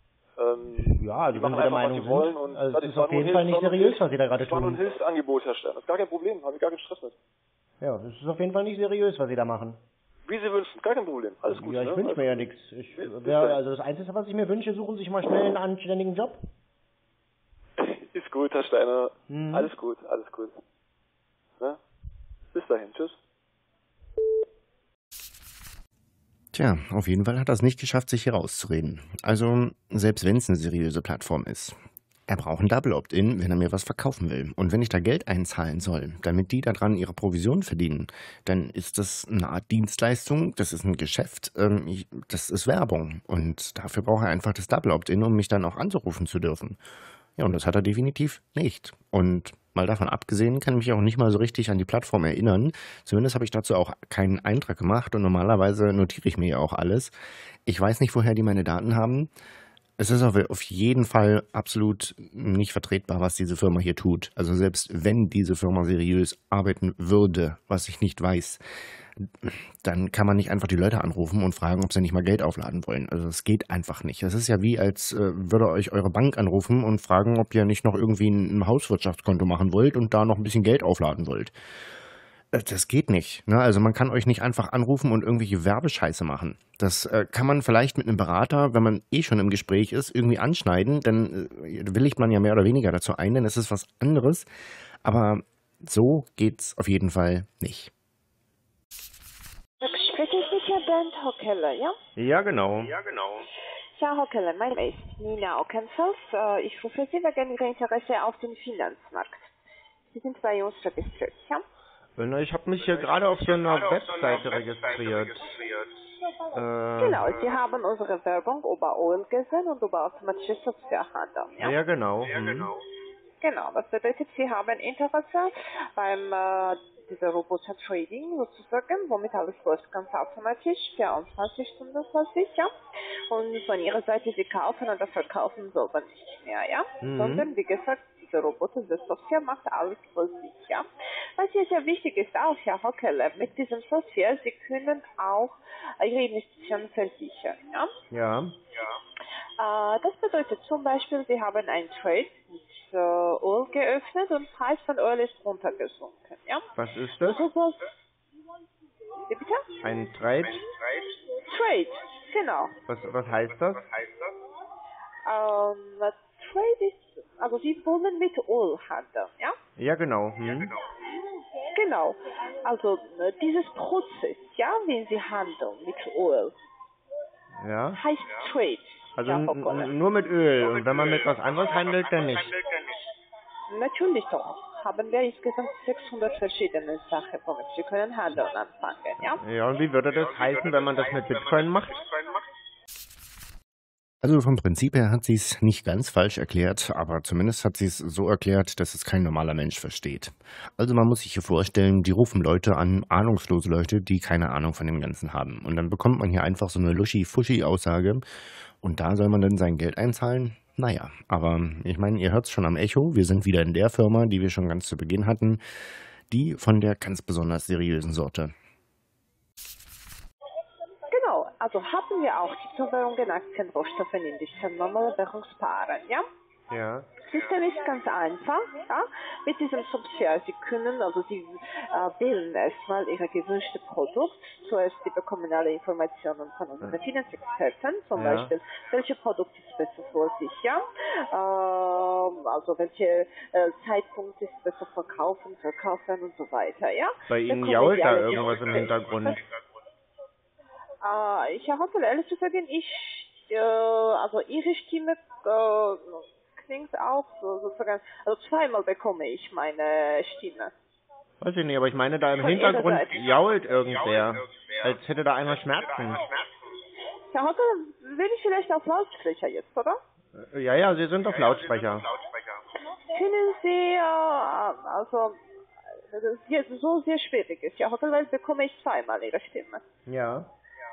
Ja, also wenn Sie der Meinung sind, und also es ist auf jeden Fall nicht seriös, was Sie da gerade tun. Und tun. Hilfsangebot herstellen. Das ist gar kein Problem. Habe ich gar keinen Stress mit. Ja, das ist auf jeden Fall nicht seriös, was Sie da machen. Wie Sie wünschen, gar kein Problem. Alles gut. Ja, ich wünsche mir ja nichts. Also das Einzige, was ich mir wünsche, suchen Sie sich mal schnell einen anständigen Job. Ist gut, Herr Steiner. Mhm. Alles gut. Na? Bis dahin. Tschüss. Tja, auf jeden Fall hat er es nicht geschafft, sich hier rauszureden. Also, selbst wenn es eine seriöse Plattform ist. Er braucht ein Double Opt-in, wenn er mir was verkaufen will. Und wenn ich da Geld einzahlen soll, damit die daran ihre Provision verdienen, dann ist das eine Art Dienstleistung, das ist ein Geschäft, das ist Werbung. Und dafür braucht er einfach das Double Opt-in, um mich dann auch anzurufen zu dürfen. Ja, und das hat er definitiv nicht. Und mal davon abgesehen, kann ich mich auch nicht mal so richtig an die Plattform erinnern. Zumindest habe ich dazu auch keinen Eintrag gemacht und normalerweise notiere ich mir ja auch alles. Ich weiß nicht, woher die meine Daten haben. Es ist auf jeden Fall absolut nicht vertretbar, was diese Firma hier tut. Also selbst wenn diese Firma seriös arbeiten würde, was ich nicht weiß, dann kann man nicht einfach die Leute anrufen und fragen, ob sie nicht mal Geld aufladen wollen. Also es geht einfach nicht. Das ist ja wie, als würde euch eure Bank anrufen und fragen, ob ihr nicht noch irgendwie ein Hauswirtschaftskonto machen wollt und da noch ein bisschen Geld aufladen wollt. Das geht nicht. Ne? Also man kann euch nicht einfach anrufen und irgendwelche Werbescheiße machen. Das kann man vielleicht mit einem Berater, wenn man eh schon im Gespräch ist, irgendwie anschneiden. Dann willigt man ja mehr oder weniger dazu ein, denn es ist was anderes. Aber so geht's auf jeden Fall nicht. Spreche ich mit Herrn Bernd Hockeller, ja? Ja, genau. Herr Hockeller, mein Name ist Nina Ockenfels. Ich rufe Sie wegen Ihrer Interesse auf den Finanzmarkt. Sie sind bei uns registriert, ja? Ich habe mich hier gerade auf so einer Webseite registriert. Genau, Sie haben unsere Werbung über Oil gesehen und über automatische Softwarehandel. Ja, Ja, genau. Genau, das bedeutet, Sie haben Interesse beim dieser Roboter Trading sozusagen, womit alles läuft ganz automatisch, 24 Stunden quasi, ja. Und von Ihrer Seite, Sie kaufen oder verkaufen selber nicht mehr, ja. Sondern, wie gesagt, dieser Roboter, diese Software macht alles für sich, ja. Was hier sehr wichtig ist auch, Herr Hockeller, mit diesem Software, Sie können auch Ihre Investitionen versichern, ja. Ja. Das bedeutet zum Beispiel, Sie haben einen Trade mit Öl geöffnet und Preis von Öl ist runtergesunken, ja. Was ist das? Wie bitte? Ein Trade? Trade, genau. Was heißt das? Trade ist, also Sie wollen mit Öl handeln, ja? Ja, genau. Genau. Also dieses Prozess, ja, wenn Sie handeln mit Öl, Ja. heißt Trade. Also ja, Frau nur mit Öl. Und wenn man mit was anderes handelt, dann nicht. Natürlich doch. Haben wir insgesamt 600 verschiedene Sachen, womit Sie können handeln anfangen, ja? Ja, und wie würde das heißen, wenn man das mit Bitcoin macht? Also vom Prinzip her hat sie es nicht ganz falsch erklärt, aber zumindest hat sie es so erklärt, dass es kein normaler Mensch versteht. Also man muss sich hier vorstellen, die rufen Leute an, ahnungslose Leute, die keine Ahnung von dem Ganzen haben. Und dann bekommt man hier einfach so eine Luschi-Fuschi-Aussage und da soll man dann sein Geld einzahlen? Naja, aber ich meine, ihr hört es schon am Echo, wir sind wieder in der Firma, die wir schon ganz zu Beginn hatten, die von der ganz besonders seriösen Sorte. Genau, also haben wir auch Kryptowährungen, Aktien, Rohstoffe, Indizien, normale Währungspaare, ja? Ja. Das System ist ganz einfach, ja? Mit diesem Subsidiar, Sie können, also Sie wählen erstmal Ihr gewünschtes Produkt. Zuerst, Sie bekommen alle Informationen von unseren Finanzexperten, zum Beispiel, welches Produkt ist besser für sich, ja? Also, welcher Zeitpunkt ist besser verkaufen und so weiter, ja? Bei Ihnen jault da irgendwas im Hintergrund. Ich habe ehrlich zu sagen, also Ihre Stimme klingt auch sozusagen, also zweimal bekomme ich meine Stimme. Weiß ich nicht, aber ich meine, da im Hintergrund jault irgendwer, als hätte da einer Schmerzen. Herr Hocker, will ich vielleicht auf Lautsprecher jetzt, oder? Ja, Sie sind auf Lautsprecher. Können Sie, also, das ist jetzt so sehr schwierig ist, Herr Hocker, weil bekomme ich zweimal Ihre Stimme. Ja.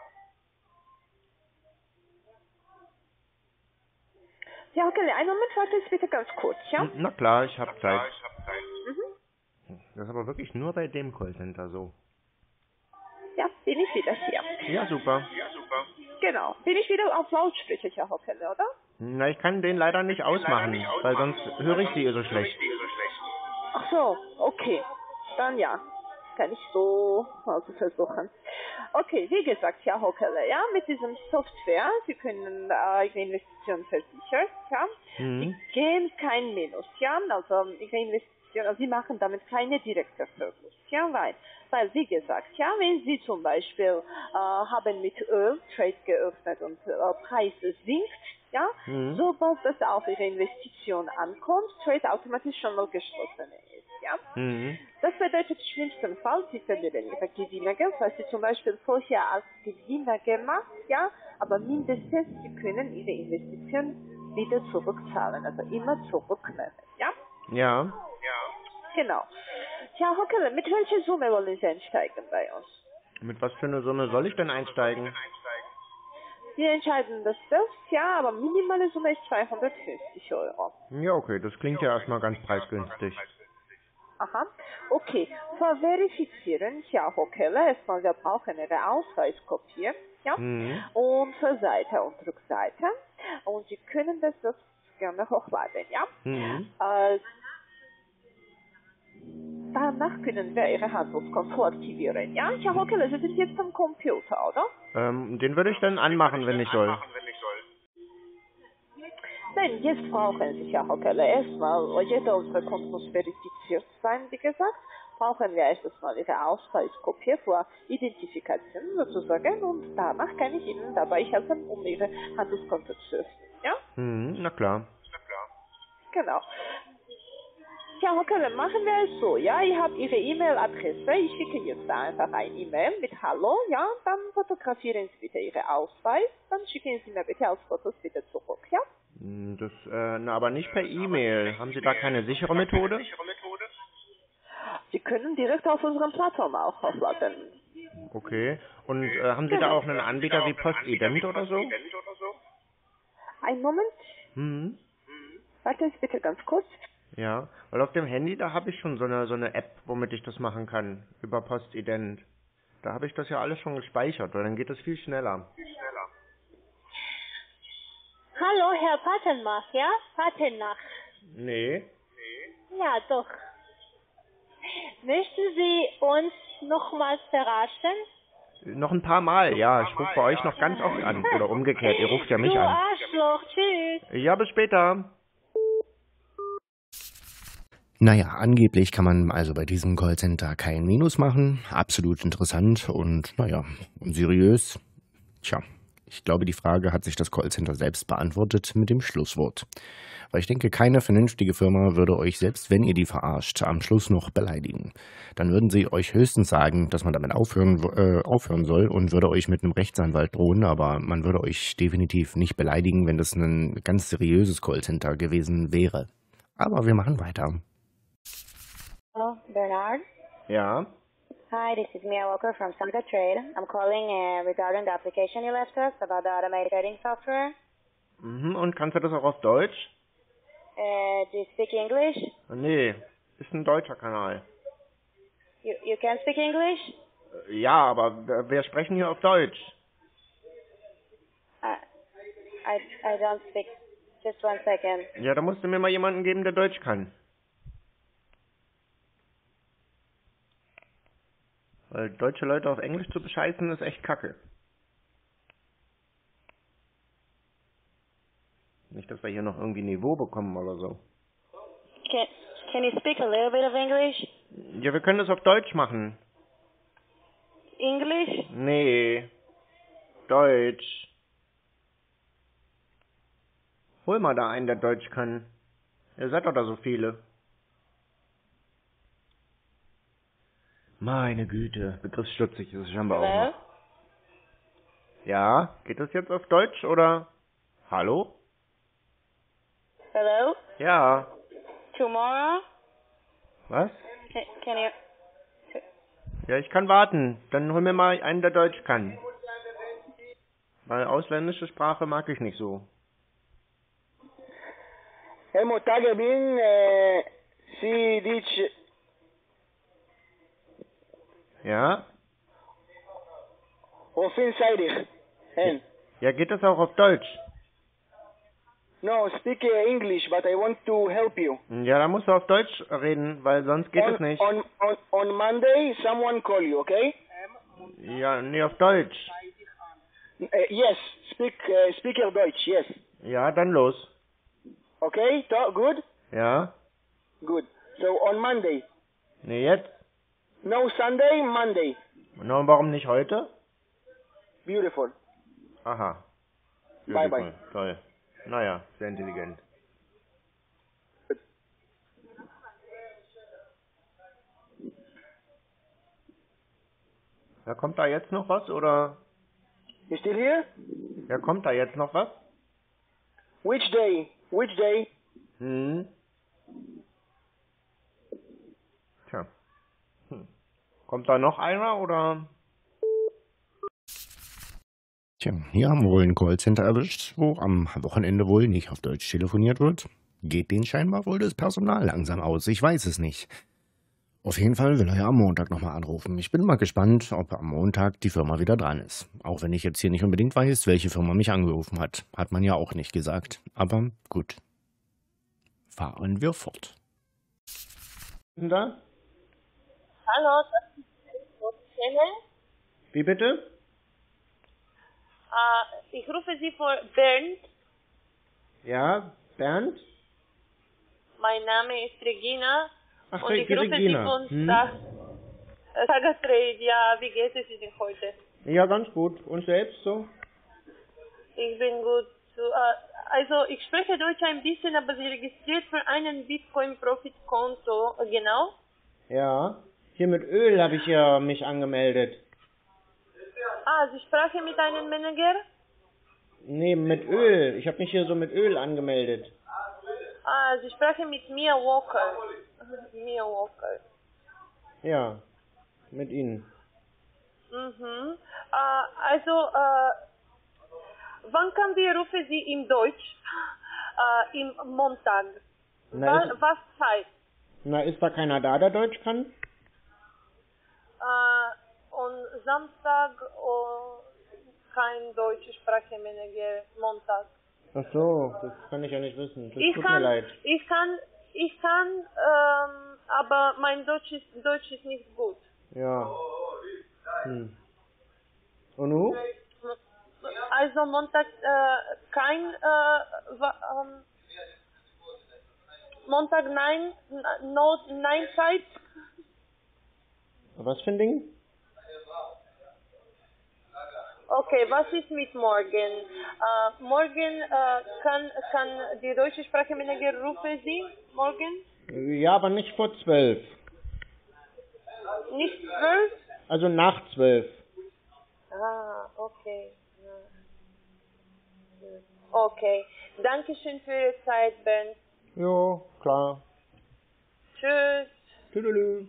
Ja, okay, einen Moment, warte jetzt bitte ganz kurz, ja? Na klar, ich habe Zeit. Das ist aber wirklich nur bei dem Callcenter so. Ja, bin ich wieder hier. Ja, super. Genau. Bin ich wieder auf Lautsprecher, Herr Hockele, oder? Na, ich kann den leider nicht ausmachen, weil sonst höre ich Sie so schlecht. Ach so, okay. Dann ja. Kann ich so also versuchen. Okay, wie gesagt, Herr Hockele, ja, mit diesem Software, Sie können Ihre Investitionen versichern, ja. Sie gehen kein Minus, ja, also Ihre Investitionen, also Sie machen damit keine direkte Verlust, ja, weil, wie gesagt, ja, wenn Sie zum Beispiel haben mit Öl Trade geöffnet und Preis sinkt, ja, sobald das auf Ihre Investition ankommt, Trade automatisch schon mal geschlossen ist, ja. Das bedeutet im schlimmsten Fall, Sie verlieren Ihre Gewinne, falls Sie zum Beispiel vorher als Gewinner gemacht, ja, aber mindestens Sie können Ihre Investition wieder zurückzahlen, also immer zurücknehmen, ja? Ja. Genau. Herr Hockele, mit welcher Summe wollen Sie einsteigen bei uns? Mit was für eine Summe soll ich denn einsteigen? Sie entscheiden das selbst, ja, aber minimale Summe ist 250 €. Ja, okay, das klingt ja erstmal ganz preisgünstig. Aha, okay. Für Verifizieren, Herr Hockele, erstmal wir brauchen Ihre Ausweiskopie, ja, und für Seite und Rückseite. Und Sie können das gerne hochladen, ja. Danach können wir Ihre Handelskonto aktivieren, ja. Herr Hockele, Sie sind jetzt am Computer, oder? Den würde ich dann anmachen, wenn ich soll. Nein, jetzt brauchen Sie, Herr Hockele, erstmal, jeder unserer Kunden muss verifiziert sein, wie gesagt, brauchen wir erst mal Ihre Ausweiskopie für Identifikation sozusagen und danach kann ich Ihnen dabei helfen, um Ihre Handelskonto zu öffnen, ja? Na klar. Genau. Herr Hockele, machen wir es so, ja, ich habe Ihre E-Mail-Adresse, ich schicke jetzt da einfach ein E-Mail mit Hallo, ja, dann fotografieren Sie bitte Ihre Ausweis, dann schicken Sie mir bitte als Fotos wieder zurück, ja? Das, aber nicht per E-Mail. Haben Sie da keine sichere Methode? Sie können direkt auf unserer Plattform auch hochladen. Okay. Und haben Sie da auch einen Anbieter wie Postident oder so? Einen Moment. Warten Sie bitte ganz kurz. Ja, weil auf dem Handy, da habe ich schon so eine App, womit ich das machen kann, über Postident. Da habe ich das ja alles schon gespeichert, weil dann geht das viel schneller. Hallo, Herr Patenmach, ja? Patenmach. Nee. Ja, doch. Möchten Sie uns nochmals verraten, Noch ein paar Mal, ja. Ich rufe bei euch noch ganz oft an. Oder umgekehrt, ihr ruft ja mich Du an. Arschloch, tschüss. Ja, bis später. Naja, angeblich kann man also bei diesem Callcenter kein Minus machen. Absolut interessant und naja, unseriös. Tja, ich glaube, die Frage hat sich das Callcenter selbst beantwortet mit dem Schlusswort. Weil ich denke, keine vernünftige Firma würde euch, selbst wenn ihr die verarscht, am Schluss noch beleidigen. Dann würden sie euch höchstens sagen, dass man damit aufhören soll und würde euch mit einem Rechtsanwalt drohen, aber man würde euch definitiv nicht beleidigen, wenn das ein ganz seriöses Callcenter gewesen wäre. Aber wir machen weiter. Hello, Bernard. Ja. Hi, this is Mia Walker from Saga Trade. I'm calling regarding the application you left us about the automated trading software. Und kannst du das auch auf Deutsch? Do you speak English? Nee, ist ein deutscher Kanal. You can speak English? Ja, aber wir sprechen hier auf Deutsch. I don't speak. Just one second. Ja, da musst du mir mal jemanden geben, der Deutsch kann. Weil deutsche Leute auf Englisch zu bescheißen, ist echt kacke. Nicht, dass wir hier noch irgendwie Niveau bekommen oder so. Can you speak a little bit of English? Ja, wir können das auf Deutsch machen. English? Nee. Deutsch. Hol mal da einen, der Deutsch kann. Ihr seid doch da so viele. Meine Güte, begriffsstutzig ist es scheinbar auch noch. Ja, geht das jetzt auf Deutsch oder? Hallo? Hello? Ja. Tomorrow? Was? Can you... Ja, ich kann warten. Dann hol mir mal einen, der Deutsch kann. Weil ausländische Sprache mag ich nicht so. Helmut Tagebin, Sie dich... Ja? Wofür sei dich? Ja, geht das auch auf Deutsch? No, speak English, but I want to help you. Ja, da musst du auf Deutsch reden, weil sonst geht es nicht. On Monday, someone call you, okay? Ja, nee, auf Deutsch. Yes, speak your Deutsch, yes. Ja, dann los. Okay, good? Ja? Good. So, on Monday. Nee, jetzt? No Sunday, Monday. Na, und warum nicht heute? Beautiful. Aha. Beautiful. Bye, bye. Toll. Naja, sehr intelligent. Ja, kommt da jetzt noch was, oder? You still here? Ja, kommt da jetzt noch was? Which day? Which day? Tja. Kommt da noch einer, oder? Tja, hier haben wir wohl ein Callcenter erwischt, wo am Wochenende wohl nicht auf Deutsch telefoniert wird. Geht denen scheinbar wohl das Personal langsam aus, ich weiß es nicht. Auf jeden Fall will er ja am Montag nochmal anrufen. Ich bin mal gespannt, ob am Montag die Firma wieder dran ist. Auch wenn ich jetzt hier nicht unbedingt weiß, welche Firma mich angerufen hat. Hat man ja auch nicht gesagt. Aber gut. Fahren wir fort. Da? Hallo, das ist Channel. Wie bitte? Ich rufe Sie vor Bernd. Ja, Bernd? Mein Name ist Regina. Ach, und ich rufe Regina. Sie von Saga Trade. Ja, wie geht es Ihnen heute? Ja, ganz gut. Und selbst so? Ich bin gut. Also, ich spreche Deutsch ein bisschen, aber Sie registriert für einen Bitcoin-Profit-Konto, genau? Ja. Hier mit Öl habe ich ja mich angemeldet. Sie sprechen mit einem Manager? Nee, mit Öl. Ich habe mich hier so mit Öl angemeldet. Sie sprechen mit Mia Walker. Mia Walker. Ja, mit Ihnen. Mhm. Wann kann wir rufen Sie im Deutsch? Im Montag. Was Zeit? Na, ist da keiner da, der Deutsch kann? Und Samstag kein deutscher Sprachmanager, Montag. Ach so, das kann ich ja nicht wissen. Das tut mir leid. Ich kann, aber mein Deutsch ist nicht gut. Ja. Und nu? Also Montag Montag nein Zeit. Was für ein Ding? Okay, was ist mit morgen? Morgen kann die deutsche Sprachmanager rufen Sie morgen? Ja, aber nicht vor 12. Nicht 12? Also nach 12. Ah, okay. Okay. Dankeschön für Ihre Zeit, Ben. Jo, klar. Tschüss. Tüdelü.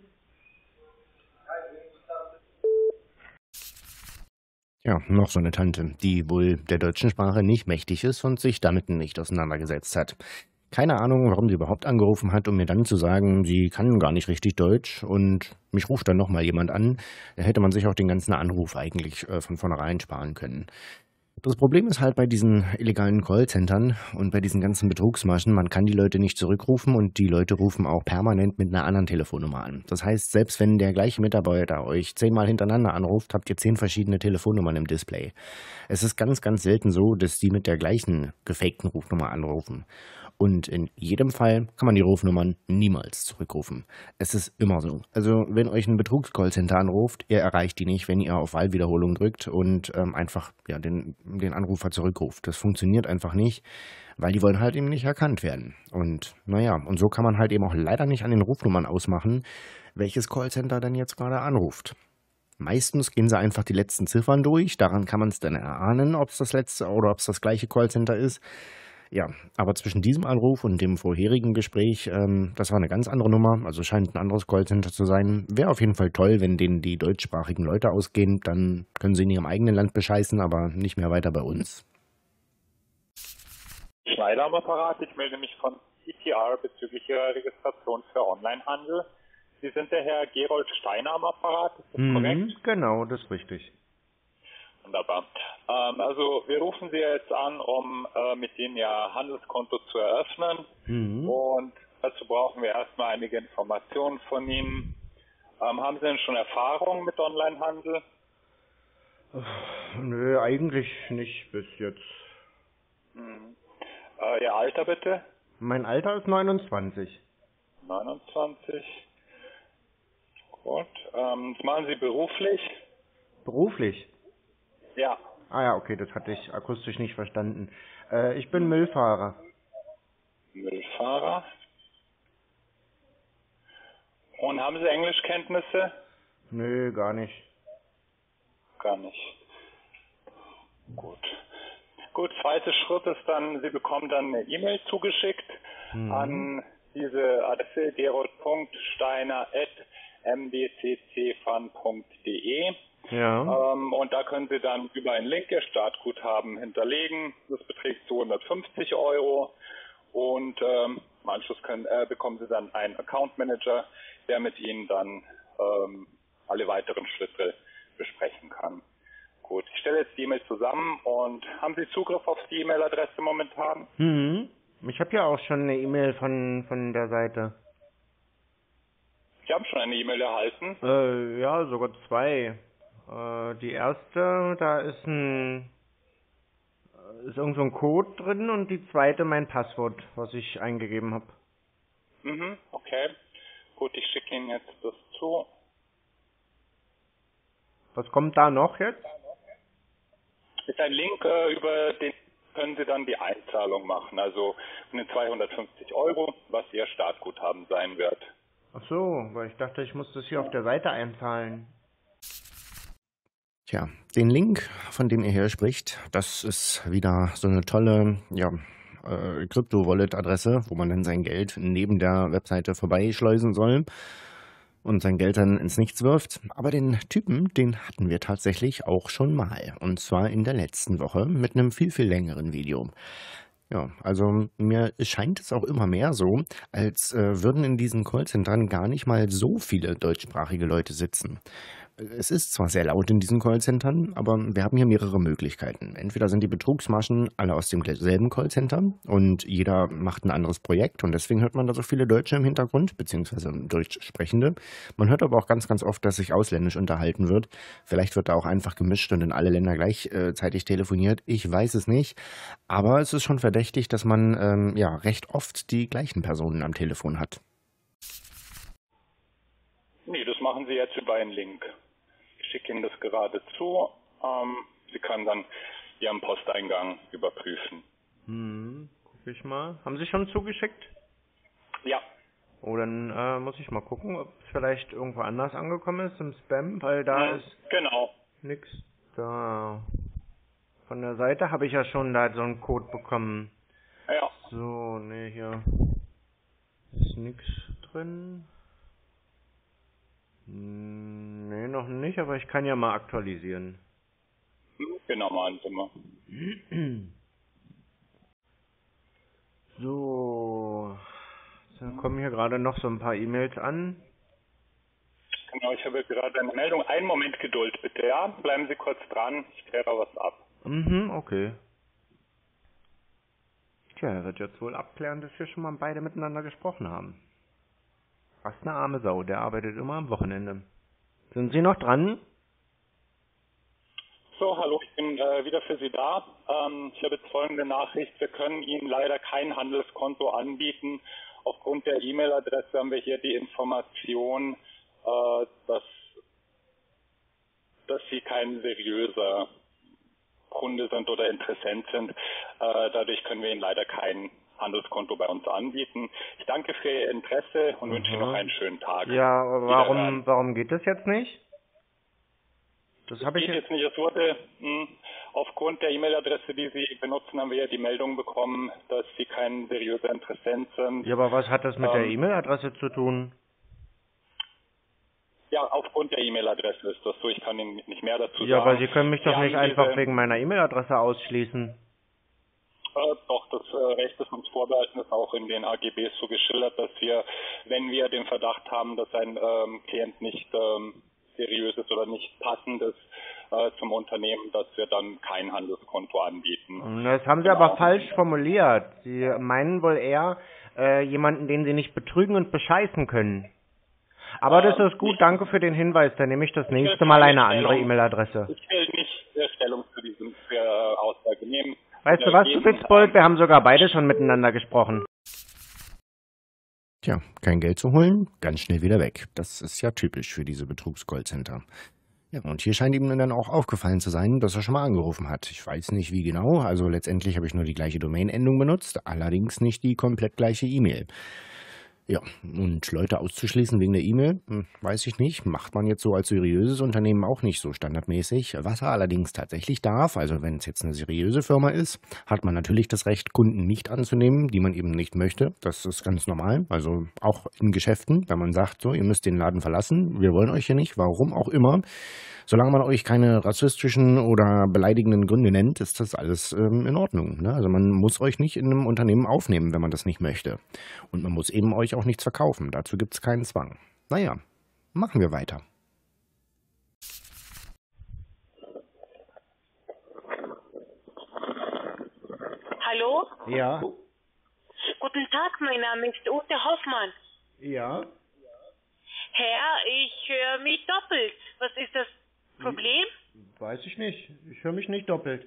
Ja, noch so eine Tante, die wohl der deutschen Sprache nicht mächtig ist und sich damit nicht auseinandergesetzt hat. Keine Ahnung, warum sie überhaupt angerufen hat, um mir dann zu sagen, sie kann gar nicht richtig Deutsch und mich ruft dann nochmal jemand an. Da hätte man sich auch den ganzen Anruf eigentlich von vornherein sparen können. Das Problem ist halt bei diesen illegalen Callcentern und bei diesen ganzen Betrugsmaschen, man kann die Leute nicht zurückrufen und die Leute rufen auch permanent mit einer anderen Telefonnummer an. Das heißt, selbst wenn der gleiche Mitarbeiter euch 10-mal hintereinander anruft, habt ihr 10 verschiedene Telefonnummern im Display. Es ist ganz, ganz selten so, dass die mit der gleichen gefakten Rufnummer anrufen. Und in jedem Fall kann man die Rufnummern niemals zurückrufen. Es ist immer so. Also wenn euch ein Betrugs-Callcenter anruft, ihr erreicht die nicht, wenn ihr auf Wahlwiederholung drückt und einfach den Anrufer zurückruft. Das funktioniert einfach nicht, weil die wollen halt eben nicht erkannt werden. Und naja, und so kann man halt eben auch leider nicht an den Rufnummern ausmachen, welches Callcenter dann jetzt gerade anruft. Meistens gehen sie einfach die letzten Ziffern durch, daran kann man es dann erahnen, ob es das letzte oder ob es das gleiche Callcenter ist. Ja, aber zwischen diesem Anruf und dem vorherigen Gespräch, das war eine ganz andere Nummer, also scheint ein anderes Callcenter zu sein. Wäre auf jeden Fall toll, wenn denen die deutschsprachigen Leute ausgehen, dann können sie in ihrem eigenen Land bescheißen, aber nicht mehr weiter bei uns. Schneider am Apparat, ich melde mich von CTR bezüglich Ihrer Registration für Onlinehandel. Sie sind der Herr Gerold Steiner am Apparat, ist das korrekt? Genau, das ist richtig. Wunderbar. Also wir rufen Sie jetzt an, um mit Ihnen Ihr Handelskonto zu eröffnen. Und dazu brauchen wir erstmal einige Informationen von Ihnen. Haben Sie denn schon Erfahrung mit Onlinehandel? Nö, eigentlich nicht bis jetzt. Ihr Alter bitte? Mein Alter ist 29. 29. Gut. Was machen Sie beruflich? Beruflich? Ja. Ah ja, okay, das hatte ich akustisch nicht verstanden. Ich bin Müllfahrer. Müllfahrer. Und haben Sie Englischkenntnisse? Nö, gar nicht. Gar nicht. Gut. Gut, zweiter Schritt ist dann, Sie bekommen dann eine E-Mail zugeschickt an diese Adresse gerold.steiner@mbccfun.de. Ja. Und da können Sie dann über einen Link Ihr Startguthaben hinterlegen. Das beträgt 250 €. Und im Anschluss bekommen Sie dann einen Account Manager, der mit Ihnen dann alle weiteren Schritte besprechen kann. Gut, ich stelle jetzt die E-Mail zusammen und haben Sie Zugriff auf die E-Mail-Adresse momentan? Ich habe ja auch schon eine E-Mail von der Seite. Sie haben schon eine E-Mail erhalten? Ja, sogar 2. Die erste, da ist irgend so ein Code drin und die zweite mein Passwort, was ich eingegeben habe. Okay. Gut, ich schicke Ihnen jetzt das zu. Was kommt da noch jetzt? Ist ein Link, über den können Sie dann die Einzahlung machen, also von den 250 €, was Ihr Startguthaben sein wird. Ach so, weil ich dachte, ich muss das hier auf der Seite einzahlen. Tja, den Link, von dem ihr hier spricht, das ist wieder so eine tolle, Krypto-Wallet-Adresse, wo man dann sein Geld neben der Webseite vorbeischleusen soll und sein Geld dann ins Nichts wirft. Aber den Typen, den hatten wir tatsächlich auch schon mal. Und zwar in der letzten Woche mit einem viel, viel längeren Video. Ja, also mir scheint es auch immer mehr so, als würden in diesen Callcentern gar nicht mal so viele deutschsprachige Leute sitzen. Es ist zwar sehr laut in diesen Callcentern, aber wir haben hier mehrere Möglichkeiten. Entweder sind die Betrugsmaschen alle aus demselben Callcenter und jeder macht ein anderes Projekt und deswegen hört man da so viele Deutsche im Hintergrund, beziehungsweise Deutschsprechende. Man hört aber auch ganz, ganz oft, dass sich ausländisch unterhalten wird. Vielleicht wird da auch einfach gemischt und in alle Länder gleichzeitig telefoniert. Ich weiß es nicht, aber es ist schon verdächtig, dass man recht oft die gleichen Personen am Telefon hat. Nee, das machen Sie jetzt über einen Link. Ich schicke Ihnen das gerade zu. Sie können dann Ihren Posteingang überprüfen. Guck ich mal. Haben Sie schon zugeschickt? Ja. Oh, dann muss ich mal gucken, ob es vielleicht irgendwo anders angekommen ist im Spam, weil da ist nix da. Von der Seite habe ich ja schon da so einen Code bekommen. Ja. So, ne, hier ist nix drin. Nee, noch nicht, aber ich kann ja mal aktualisieren. Genau, machen Sie mal. So, dann kommen hier gerade noch so ein paar E-Mails an. Genau, ich habe gerade eine Meldung. Einen Moment Geduld bitte, ja? Bleiben Sie kurz dran, ich kläre was ab. Okay. Tja, er wird jetzt wohl abklären, dass wir schon mal beide miteinander gesprochen haben. Was eine arme Sau, der arbeitet immer am Wochenende. Sind Sie noch dran? So, hallo, ich bin wieder für Sie da. Ich habe jetzt folgende Nachricht. Wir können Ihnen leider kein Handelskonto anbieten. Aufgrund der E-Mail-Adresse haben wir hier die Information, dass Sie kein seriöser Kunde sind oder Interessent sind. Dadurch können wir Ihnen leider kein Handelskonto bei uns anbieten. Ich danke für Ihr Interesse und wünsche Ihnen noch einen schönen Tag. Ja, aber warum geht das jetzt nicht? Das habe ich jetzt nicht. Es wurde aufgrund der E-Mail-Adresse, die Sie benutzen, haben wir ja die Meldung bekommen, dass Sie kein seriöser Interessent sind. Ja, aber was hat das mit der E-Mail-Adresse zu tun? Ja, aufgrund der E-Mail-Adresse ist das so. Ich kann Ihnen nicht mehr dazu sagen. Ja, aber Sie können mich doch nicht einfach wegen meiner E-Mail-Adresse ausschließen. Doch, das Recht ist uns vorbehalten, ist auch in den AGBs so geschildert, dass wir, wenn wir den Verdacht haben, dass ein Klient nicht seriös ist oder nicht passend ist zum Unternehmen, dass wir dann kein Handelskonto anbieten. Das haben Sie aber falsch formuliert. Sie meinen wohl eher jemanden, den Sie nicht betrügen und bescheißen können. Aber das ist gut, danke für den Hinweis. Dann nehme ich das nächste Mal eine andere E-Mail-Adresse. Ich will nicht Stellung zu dieser Aussage nehmen. Weißt du was, Spitzbold? Wir haben sogar beide schon miteinander gesprochen. Tja, kein Geld zu holen, ganz schnell wieder weg. Das ist ja typisch für diese Betrugs-Callcenter. Ja, und hier scheint ihm dann auch aufgefallen zu sein, dass er schon mal angerufen hat. Ich weiß nicht, wie genau. Also letztendlich habe ich nur die gleiche Domain-Endung benutzt, allerdings nicht die komplett gleiche E-Mail. Ja, und Leute auszuschließen wegen der E-Mail, weiß ich nicht, macht man jetzt so als seriöses Unternehmen auch nicht so standardmäßig. Was er allerdings tatsächlich darf, also wenn es jetzt eine seriöse Firma ist, hat man natürlich das Recht, Kunden nicht anzunehmen, die man eben nicht möchte. Das ist ganz normal, also auch in Geschäften, wenn man sagt, so, ihr müsst den Laden verlassen, wir wollen euch hier nicht, warum auch immer. Solange man euch keine rassistischen oder beleidigenden Gründe nennt, ist das alles in Ordnung. Ne? Also man muss euch nicht in einem Unternehmen aufnehmen, wenn man das nicht möchte. Und man muss eben euch auch nichts verkaufen. Dazu gibt es keinen Zwang. Naja, machen wir weiter. Hallo? Ja. Guten Tag, mein Name ist Ute Hoffmann. Ja. Herr, ich höre mich doppelt. Was ist das Problem? Weiß ich nicht. Ich höre mich nicht doppelt.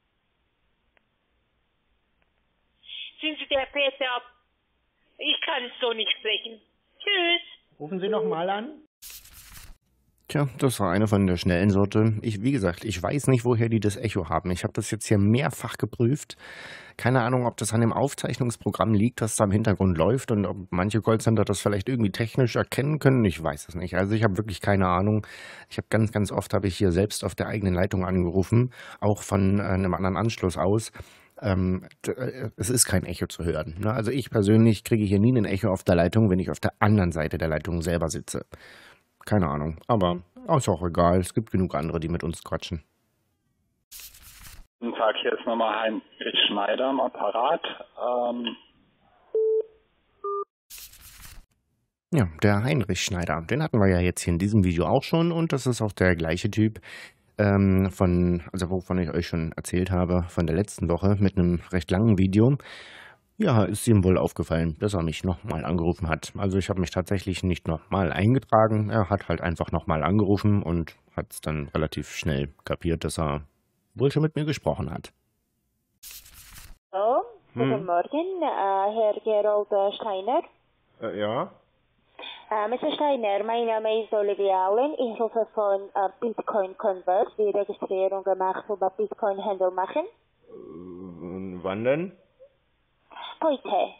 Sind Sie der Peter? Ich kann so nicht sprechen. Tschüss. Rufen Sie noch mal an. Tja, das war eine von der schnellen Sorte. Wie gesagt, ich weiß nicht, woher die das Echo haben. Ich habe das jetzt hier mehrfach geprüft. Keine Ahnung, ob das an dem Aufzeichnungsprogramm liegt, das da im Hintergrund läuft und ob manche Callcenter das vielleicht irgendwie technisch erkennen können. Ich weiß es nicht. Also ich habe wirklich keine Ahnung. Ich habe ganz oft habe ich hier selbst auf der eigenen Leitung angerufen, auch von einem anderen Anschluss aus. Es ist kein Echo zu hören. Ne? Also ich persönlich kriege hier nie ein Echo auf der Leitung, wenn ich auf der anderen Seite der Leitung selber sitze. Keine Ahnung, aber ist auch egal. Es gibt genug andere, die mit uns quatschen. Guten Tag, hier ist nochmal Heinrich Schneider am Apparat. Ja, der Heinrich Schneider, den hatten wir ja jetzt hier in diesem Video auch schon und das ist auch der gleiche Typ, wovon ich euch schon erzählt habe, von der letzten Woche mit einem recht langen Video. Ja, ist ihm wohl aufgefallen, dass er mich nochmal angerufen hat. Also ich habe mich tatsächlich nicht nochmal eingetragen, er hat halt einfach nochmal angerufen und hat es dann relativ schnell kapiert, dass er wohl schon mit mir gesprochen hat. Hallo, guten Morgen, Herr Gerold Steiner. Ja? Mr. Steiner, mein Name ist Olivia Allen. Ich rufe von Bitcoin Convert, die Registrierung gemacht über Bitcoin-Handel machen. Wann denn? Heute.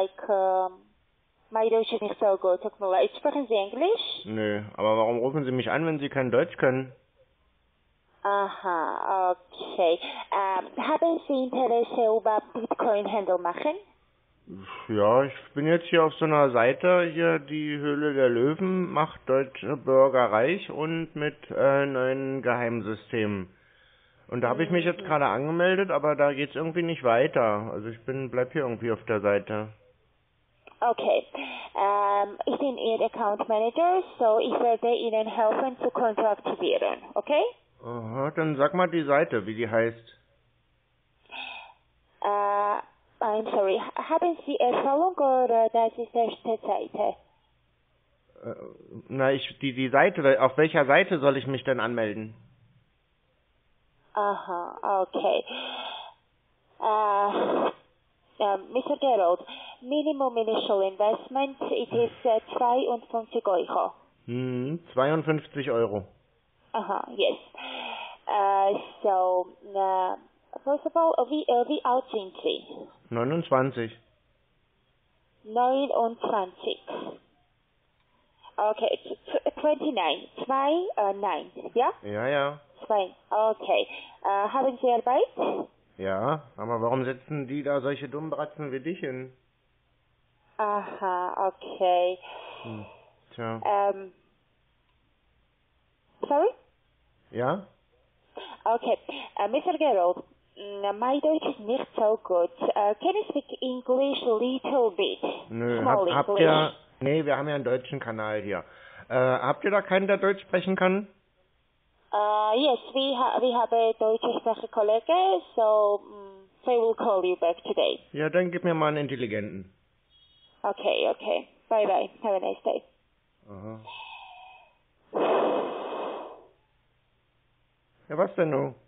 My Deutsch ist nicht so gut. Tut mir leid. Sprechen Sie Englisch? Nö, aber warum rufen Sie mich an, wenn Sie kein Deutsch können? Aha, okay. Haben Sie Interesse über Bitcoin-Handel machen? Ja, ich bin jetzt hier auf so einer Seite, hier die Höhle der Löwen, macht deutsche Bürger reich und mit neuen Geheimsystemen. Und da habe ich mich jetzt gerade angemeldet, aber da geht's irgendwie nicht weiter. Also bleib hier irgendwie auf der Seite. Okay. Ich bin Ihr Account Manager, so ich werde Ihnen helfen zu Konto aktivieren, okay? Aha, dann sag mal die Seite, wie die heißt. I'm sorry, haben Sie Erfahrung oder das ist erste Seite? Die Seite, auf welcher Seite soll ich mich denn anmelden? Aha, okay. Mr. Gerold, Minimum Initial Investment, it is 52 Euro. 52 Euro. Aha, yes. First of all, wie alt sind Sie? 29. 29. Okay, 29. 9, ja? Ja. 2. Okay. Haben Sie Arbeit? Ja, aber warum setzen die da solche dummen Bratzen wie dich hin? Aha, okay. Tja. Sorry? Ja? Okay. Mr. Gerold, my Deutsch is nicht so good. Can you speak English a little bit? Nö, Small habt English. ihr... Nee, wir haben ja einen deutschen Kanal hier. Habt ihr da keinen, der Deutsch sprechen kann? Yes, we have a deutschsprachige Kollege, so they will call you back today. Ja, dann gib mir mal einen Intelligenten. Okay. Bye. Have a nice day. Aha. Ja, was denn nun?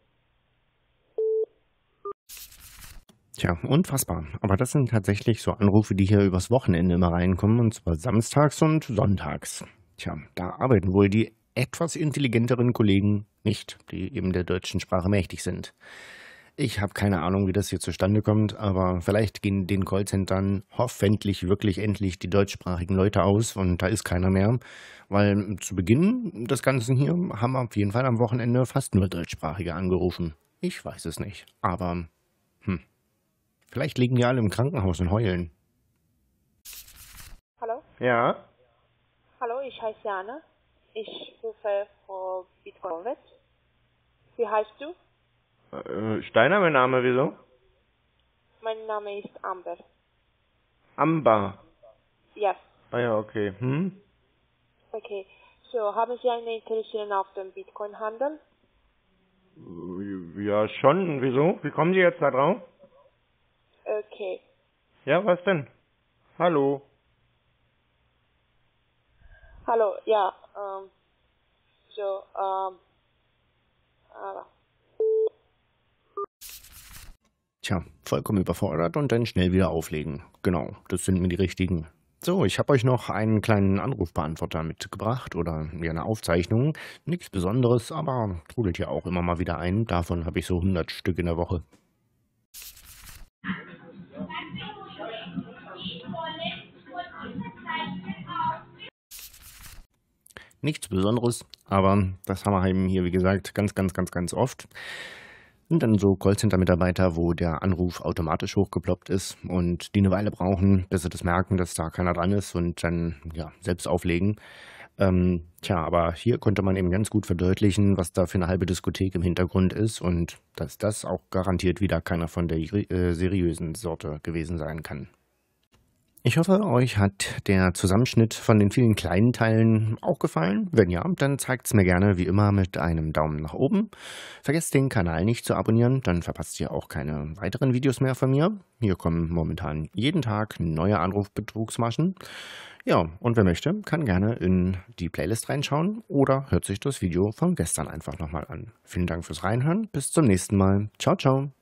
Tja, unfassbar. Aber das sind tatsächlich so Anrufe, die hier übers Wochenende immer reinkommen, und zwar samstags und sonntags. Tja, da arbeiten wohl die etwas intelligenteren Kollegen nicht, die eben der deutschen Sprache mächtig sind. Ich habe keine Ahnung, wie das hier zustande kommt, aber vielleicht gehen den Callcentern hoffentlich wirklich endlich die deutschsprachigen Leute aus und da ist keiner mehr, weil zu Beginn des Ganzen hier haben auf jeden Fall am Wochenende fast nur Deutschsprachige angerufen. Ich weiß es nicht, aber vielleicht liegen die alle im Krankenhaus und heulen. Hallo? Ja? Hallo, ich heiße Jana. Ich rufe von Bitcoin. Wie heißt du? Steiner, mein Name, wieso? Mein Name ist Amber. Amber. Yes. Ah ja, okay. Okay. So, haben Sie eine Interesse auf dem Bitcoin-Handel? Ja, schon. Wieso? Wie kommen Sie jetzt da drauf? Okay. Ja, was denn? Hallo. Hallo, ja, Tja, vollkommen überfordert und dann schnell wieder auflegen. Genau, das sind mir die richtigen. So, ich habe euch noch einen kleinen Anrufbeantworter mitgebracht oder ja, eine Aufzeichnung. Nichts Besonderes, aber trudelt ja auch immer mal wieder ein. Davon habe ich so 100 Stück in der Woche. Nichts Besonderes, aber das haben wir eben hier, wie gesagt, ganz oft. Und dann so Callcenter-Mitarbeiter, wo der Anruf automatisch hochgeploppt ist und die eine Weile brauchen, bis sie das merken, dass da keiner dran ist und dann ja selbst auflegen. Aber hier konnte man eben ganz gut verdeutlichen, was da für eine halbe Diskothek im Hintergrund ist und dass das auch garantiert wieder keiner von der seriösen Sorte gewesen sein kann. Ich hoffe, euch hat der Zusammenschnitt von den vielen kleinen Teilen auch gefallen. Wenn ja, dann zeigt es mir gerne wie immer mit einem Daumen nach oben. Vergesst den Kanal nicht zu abonnieren, dann verpasst ihr auch keine weiteren Videos mehr von mir. Hier kommen momentan jeden Tag neue Anrufbetrugsmaschen. Ja, und wer möchte, kann gerne in die Playlist reinschauen oder hört sich das Video von gestern einfach nochmal an. Vielen Dank fürs Reinhören, bis zum nächsten Mal. Ciao, ciao.